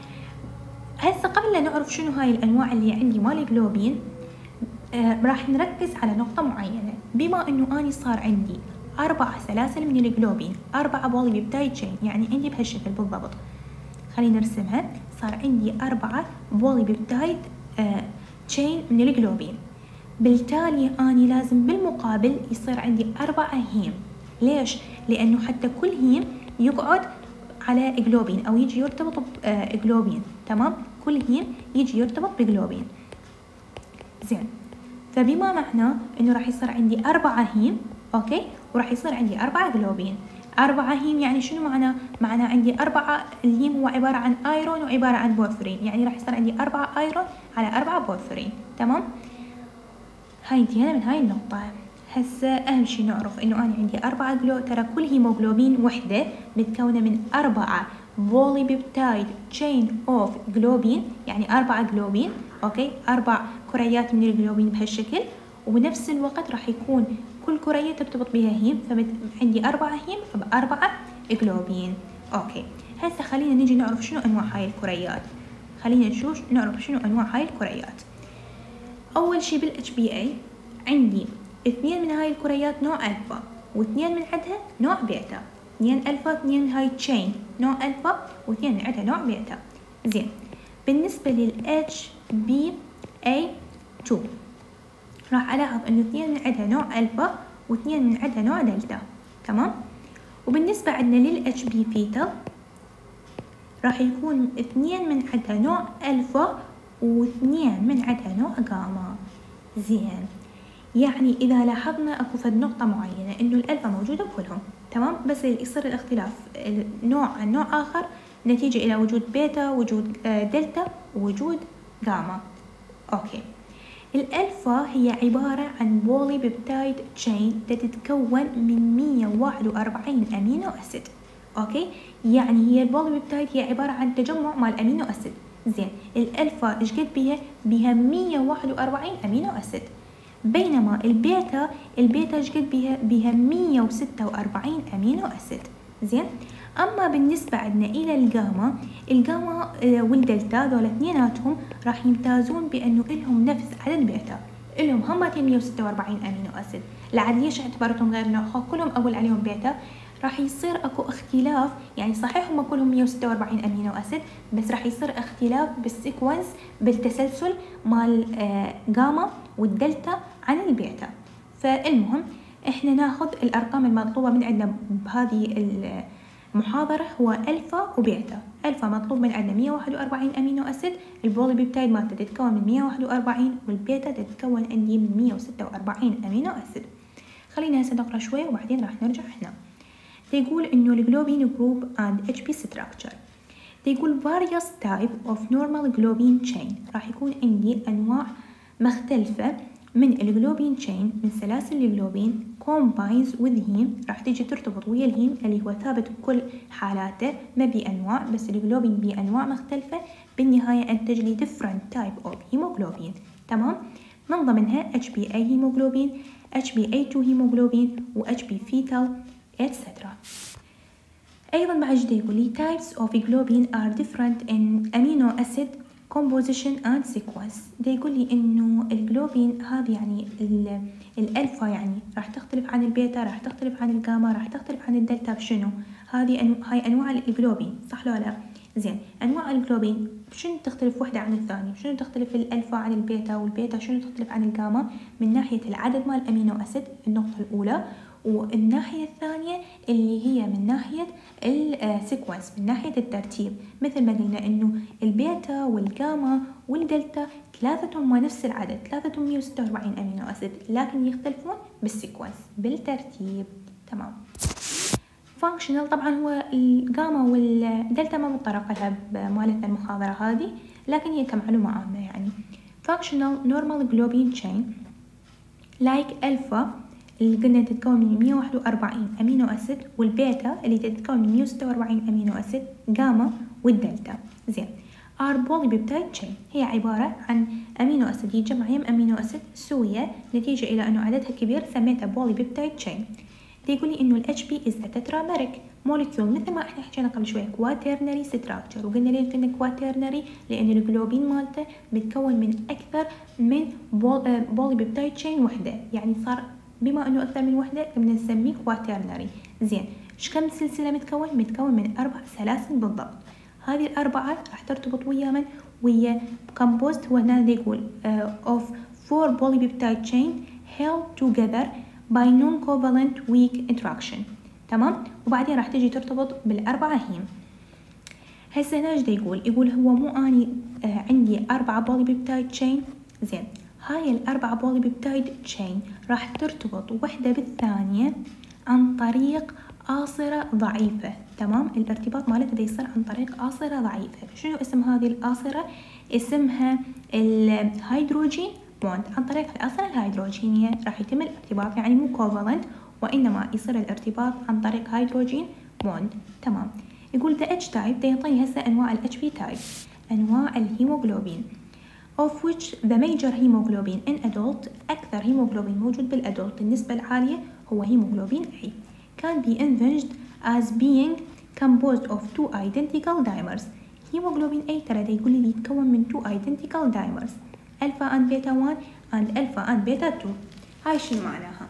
هسه قبل لا نعرف شنو هاي الأنواع اللي عندي مال الجلوبين، راح نركز على نقطة معينة. بما إنه أنا صار عندي 4 سلاسل من الجلوبين، 4 بولي بيبتايد تشين، يعني عندي بهالشكل بالضبط. خلينا نرسمها. صار عندي 4 بولي بيبتايد تشين من الجلوبين، بالتالي أنا لازم بالمقابل يصير عندي 4 هيم. ليش؟ لأنه حتى كل هيم يقعد على جلوبين أو يجي يرتبط بجلوبين. تمام؟ كل هيم يجي يرتبط بجلوبين. زين، فبما معناه إنه راح يصير عندي 4 هيم، أوكي، وراح يصير عندي 4 جلوبين. 4 هيم يعني شنو معناه؟ معناه عندي 4 الهيم هو عبارة عن ايرون وعبارة عن بورفرين، يعني راح يصير عندي 4 ايرون على 4 بورفرين. تمام؟ هاي انتهينا من هاي النقطة. هسه أهم شي نعرف إنه أنا عندي 4 ترى كل هيموغلوبين وحدة متكونة من 4 بولي بيبتايد تشين أوف جلوبين، يعني 4 جلوبين، أوكي، 4 كريات من الجلوبين بهالشكل، وبنفس الوقت راح يكون كل كرية ترتبط بها هيم، فعندي 4 هيم ب4 جلوبين. أوكي، هسه خلينا نيجي نعرف شنو أنواع هاي الكريات. خلينا نعرف شنو أنواع هاي الكريات. أول شي بالاتش بي اي عندي 2 من هاي الكريات نوع ألفا، و2 من عندها نوع بيتا. 2 ألفا، 2 هاي تشين نوع ألفا، و2 من عندها نوع بيتا. زين، بالنسبة للاتش بي اي 2 راح ألاحظ إنه 2 من عندها نوع ألفا، و2 من عندها نوع دلتا. تمام؟ وبالنسبة عندنا للاتش بي فيتال راح يكون 2 من عندها نوع ألفا، و2 من عندها نوع جاما. زين، يعني إذا لاحظنا أكو فد نقطة معينة إنه الألفا موجودة بكلهم. تمام؟ بس يصير الاختلاف نوع عن نوع آخر نتيجة إلى وجود بيتا، وجود دلتا، ووجود جاما. أوكي، الألفا هي عبارة عن بولي بيبتايد تشين تتكون من 141 أمينو أسيد. أوكي، يعني هي البولي بيبتايد هي عبارة عن تجمع مال أمينو أسيد. زين، الألفا إيش قد بيها 141 أمينو أسيد، بينما البيتا إيش قد بيها 146 أمينو أسيد. زين، أما بالنسبة عندنا إلى الجاما والدلتا ذولا اثنيناتهم راح يمتازون بأنه إلهم نفس عدد بيتا، إلهم هم 146 أمينو أسيد. لعل ليش اعتبرتهم غير نوع؟ كلهم أقول عليهم بيتا. راح يصير أكو اختلاف، يعني صحيح هم كلهم 146 أمينو أسيد، بس راح يصير اختلاف بالسيكونس، بالتسلسل مال جاما والدلتا عن البيتا. فالمهم إحنا ناخذ الأرقام المطلوبة من عندنا بهذه المحاضرة هو ألفا وبيتا. ألفا مطلوب من عندنا 141 أمينو أسيد، البولي بيبتايد مالته تتكون من 141، والبيتا تتكون عندي من 146 أمينو أسيد. خلينا هسه نقرأ شوي وبعدين راح نرجع هنا. يقول إنه الجلوبين جروب and HP structure. يقول various type of normal globin chain، راح يكون عندي أنواع مختلفة من الجلوبين chain من سلاسل الجلوبين combines with heme، راح تيجي ترتبط ويا الهيم اللي هو ثابت بكل حالاته، ما بأنواع، بس الجلوبين بأنواع مختلفة، بالنهاية أنتج لي different type of hemoglobin. تمام؟ من ضمنها HbA hemoglobin، HbA2 hemoglobin، و Hb fetal etc. أيضا بعد جدا يقول لي types of globin are different in amino acid composition and sequence. دا يقول لي إنه الجلوبين هذه يعني الألفا يعني راح تختلف عن البيتا، راح تختلف عن الجاما، راح تختلف عن الدلتا. بشنو؟ هاي أنواع الجلوبين، صح ولا لا؟ زين، أنواع الجلوبين شنو تختلف واحدة عن الثانية؟ شنو تختلف الألفا عن البيتا، والبيتا شنو تختلف عن الجاما؟ من ناحية العدد مال الأمينو أسيد النقطة الأولى، والناحية الثانية اللي هي من ناحية السيكونس، من ناحية الترتيب. مثل ما قلنا إنه البيتا والجاما والدلتا ثلاثتهم نفس العدد، ثلاثتهم 146 أمينو أسيد، لكن يختلفون بالسيكونس، بالترتيب. تمام. فانكشنال طبعا هو الجاما والدلتا ما متطرق لها بمالتنا المحاضرة هذه، لكن هي كمعلومة عامة يعني. functional normal globin chain like alpha اللي قلنا تتكون من 141 أمينو أسيد، والبيتا اللي تتكون من 146 أمينو أسيد، جاما والدلتا. زين، are polypeptide chain هي عبارة عن أمينو أسيد يتجمع يم أمينو أسيد سوية نتيجة إلى أنه عددها كبير، سميتها polypeptide chain. يقول لي إنه ال HB is a tetrameric molecule، مثل ما إحنا حكينا قبل شوية quaternary structure. وقلنا ليش قلنا quaternary؟ لأن الجلوبين مالته بتكون من أكثر من polypeptide chain وحدة، يعني صار بما إنه أكثر من وحدة بدنا نسميه quaternary. زين، إيش كم سلسلة متكون من 4 سلاسل بالضبط. هذه الأربعة راح ترتبط ويا من؟ ويا composed. هو هنا يقول of 4 polypeptide chain held together by non-covalent weak interaction. تمام. وبعدين راح تجي ترتبط بالأربعة هيم. هسه هنا ايش يقول هو مو أني عندي 4 polypeptide chain. زين، هاي الأربعة polypeptide chain راح ترتبط وحدة بالثانية عن طريق آصرة ضعيفة. تمام، الارتباط مالتها دا يصير عن طريق آصرة ضعيفة. شنو اسم هذه الآصرة؟ اسمها الهيدروجين بوند. عن طريق الآصرة الهيدروجينية راح يتم الارتباط، يعني مو كوفالنت، وإنما يصير الارتباط عن طريق هيدروجين بوند. تمام. يقول the H type دا يعطيني هسه أنواع ال HB type، أنواع الهيموغلوبين of which the major hemoglobin in adult، أكثر هيموغلوبين موجود بالأدولت النسبة العالية هو هيموغلوبين A، can be envisaged as being composed of 2 identical dimers. هيموغلوبين A ترى دا يقول لي يتكون من 2 identical dimers، alpha and beta 1 and alpha and beta 2. هاي شنو معناها؟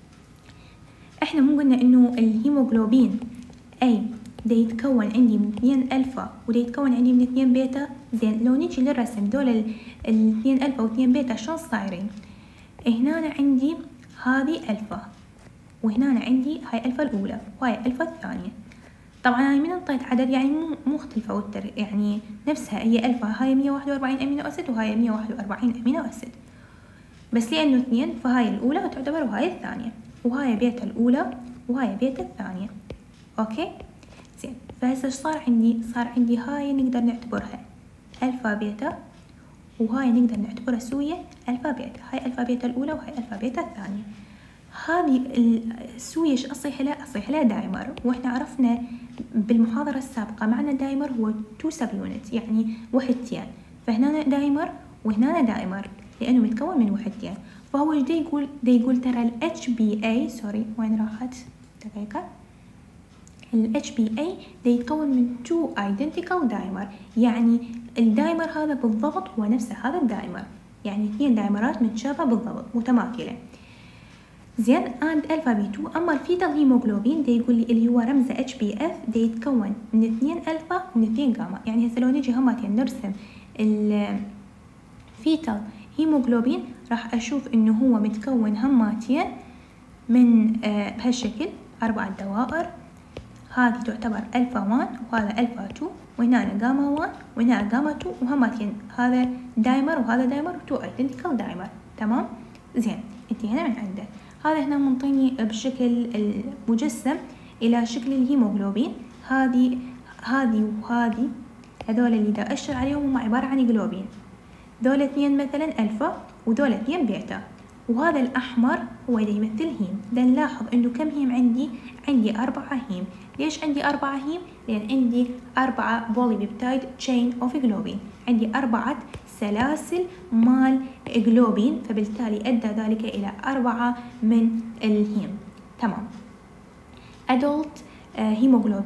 احنا مو قلنا انه الهيموغلوبين A دا يتكون عندي من 2 ألفا ودا يتكون عندي من 2 بيتا. زين، لو نيجي للرسم دول 2 ألفا و2 بيتا شلون صايرين؟ هنا عندي هذه ألفا، وهنا عندي هاي ألفا الأولى وهاي ألفا الثانية. طبعا أنا من انطيت عدد يعني مو مختلفة، يعني نفسها هي ألفا، هاي 141 أمينو أسيد وهاي 141 أمينو أسيد، بس لأنه 2 فهاي الأولى تعتبر وهاي الثانية، وهاي بيتا الأولى وهاي بيتا الثانية. أوكي. زين، فهسه صار عندي هاي نقدر نعتبرها ألفا بيتا، وهاي نقدر نعتبرها سوية ألفا بيتا. هاي ألفا بيتا الأولى وهاي ألفا بيتا الثانية. هذه السوية ايش أصيح لها دايمر. واحنا عرفنا بالمحاضرة السابقة معنى دايمر هو 2 سب يونت، يعني وحدتين، فهنا دايمر وهنا دايمر لأنه متكون من وحدتين. فهو ايش دا يقول ترى ال HBA، سوري وين راحت دقيقة، ال HBA دا يتكون من 2 identical دايمر، يعني الدايمر هذا بالضبط هو نفسه هذا الدايمر، يعني 2 دايمرات متشابهة بالضبط متماثلة. زين، and alpha B2. أما الفيتال هيموغلوبين دا يقول لي اللي هو رمزه HBF دا يتكون من 2 ألفا و 2 جاما. يعني هسه لو نجي هماتين نرسم الفيتال هيموغلوبين راح أشوف إنه هو متكون هماتين من بهالشكل 4 دوائر. هذه تعتبر ألفا 1 وهذا ألفا 2 وهنا جاما 1 وهنا جاما 2، وهماتين هذا دايمر وهذا دايمر، 2 identical دايمر. تمام. زين، انتهينا من عنده. هذا هنا منطيني بشكل المجسم إلى شكل الهيموغلوبين. هذه وهذه هذول اللي دا أشر عليهم هم عبارة عن جلوبين. دول 2 مثلا ألفا ودول 2 بيتا، وهذا الأحمر هو دا يمثل هيم. دا نلاحظ إنه كم هيم عندي 4 هيم. ليش عندي 4 هيم؟ لأن عندي 4 بوليبيبتايد تشين أوف جلوبين، عندي 4 سلاسل مال جلوبين، فبالتالي أدى ذلك إلى 4 من الهيم. تمام. adult hemoglobin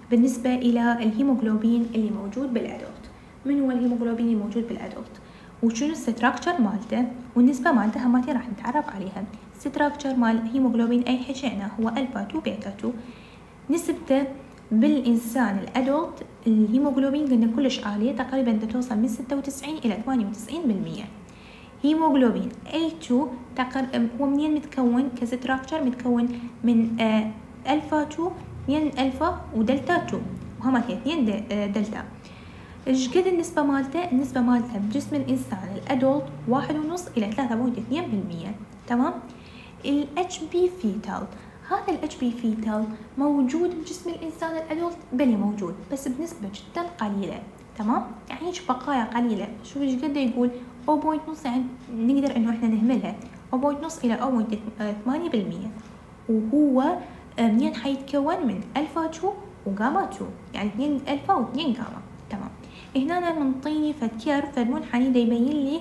بالنسبة إلى الهيموغلوبين اللي موجود بالأدلت. من هو الهيموغلوبين اللي موجود بالأدلت؟ وشنو الستراكشر مالته والنسبة مالته هماتي راح نتعرف عليها. الستراكشر مال الهيموغلوبين أي حكينا هو ألفا 2 بيتا 2. نسبته بالإنسان الأدلت الهيموغلوبين قلنا كلش عالية، تقريبا توصل من 96 إلى 98%. هيموغلوبين A2 هو منين متكون كستراكشر؟ متكون من ألفا 2 2 ألفا ودلتا 2 وهما 2 دلتا. ايش قد النسبة مالته؟ النسبة مالته بجسم الإنسان الأدلت 1.5 إلى 3.2%. تمام؟ ال HB fetal، هذا ال HB fetal موجود بجسم الإنسان الأدلت، بلي موجود بس بنسبة جدا قليلة. تمام؟ يعني هيك بقايا قليلة. شوف ايش قد يقول 0.5، يعني نقدر انه احنا نهملها 0.5 إلى 0.8%. وهو منين حيتكون؟ من ألفا 2 وغاما 2، يعني 2 ألفا و2 غاما. تمام. هنا منطيني فكير فالمنحني دا يبين لي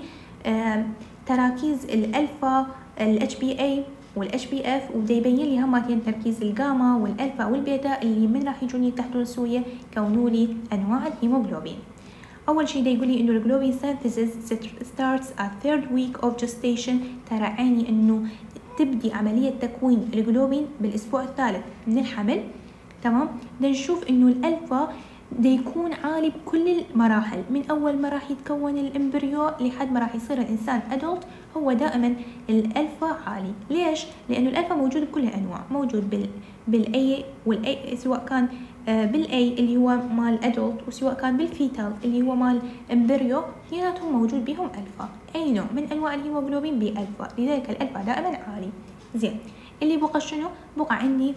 تراكيز الألفا ال HBA وال HBF، ودا يبين لي هماتين تركيز الغاما والألفا والبيتا اللي من راح يجوني تحت الرسوية كونوا لي أنواع الهيموغلوبين. أول شيء دا يقول لي إنه الجلوبين synthesis starts at third week of gestation. ترى عيني إنه تبدي عملية تكوين الجلوبين بالأسبوع الثالث من الحمل. تمام. دا نشوف إنه الألفا دا يكون عالي بكل المراحل، من أول ما راح يتكون الإمبريو لحد ما راح يصير الإنسان أدلت، هو دائما الألفا عالي. ليش؟ لأنه الألفا موجود بكل الأنواع، موجود بالأي والأي، سواء كان بالأي اللي هو مال أدلت وسواء كان بالفيتال اللي هو مال إمبريو، اثنيناتهم موجود بهم ألفا. أي نوع من أنواع الهيموغلوبين بألفا، لذلك الألفا دائما عالي. زين، اللي بقى شنو؟ بقى عندي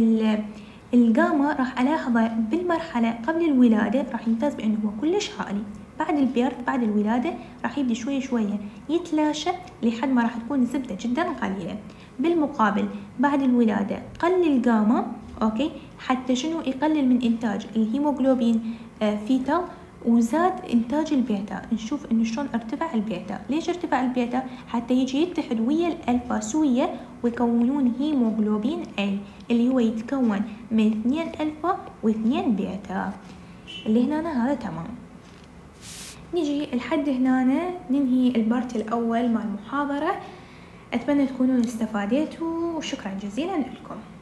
الجاما راح ألاحظه بالمرحلة قبل الولادة راح يمتاز بأنه هو كلش عالي. بعد البيرث، بعد الولادة راح يبدي شوية شوية يتلاشى لحد ما راح تكون نسبته جدا قليلة. بالمقابل بعد الولادة قل الجاما، أوكي، حتى شنو؟ يقلل من إنتاج الهيموغلوبين فيتال، وزاد إنتاج البيتا. نشوف إنه شلون ارتفع البيتا. ليش ارتفع البيتا؟ حتى يجي يتحد ويا الألفا سوية ويكونون هيموغلوبين A اللي هو يتكون من 2 ألفا و2 بيتا. اللي هنا هذا تمام. نيجي لحد هنا ننهي البارت الأول مع المحاضرة. أتمنى تكونوا استفادتوا وشكرا جزيلا لكم.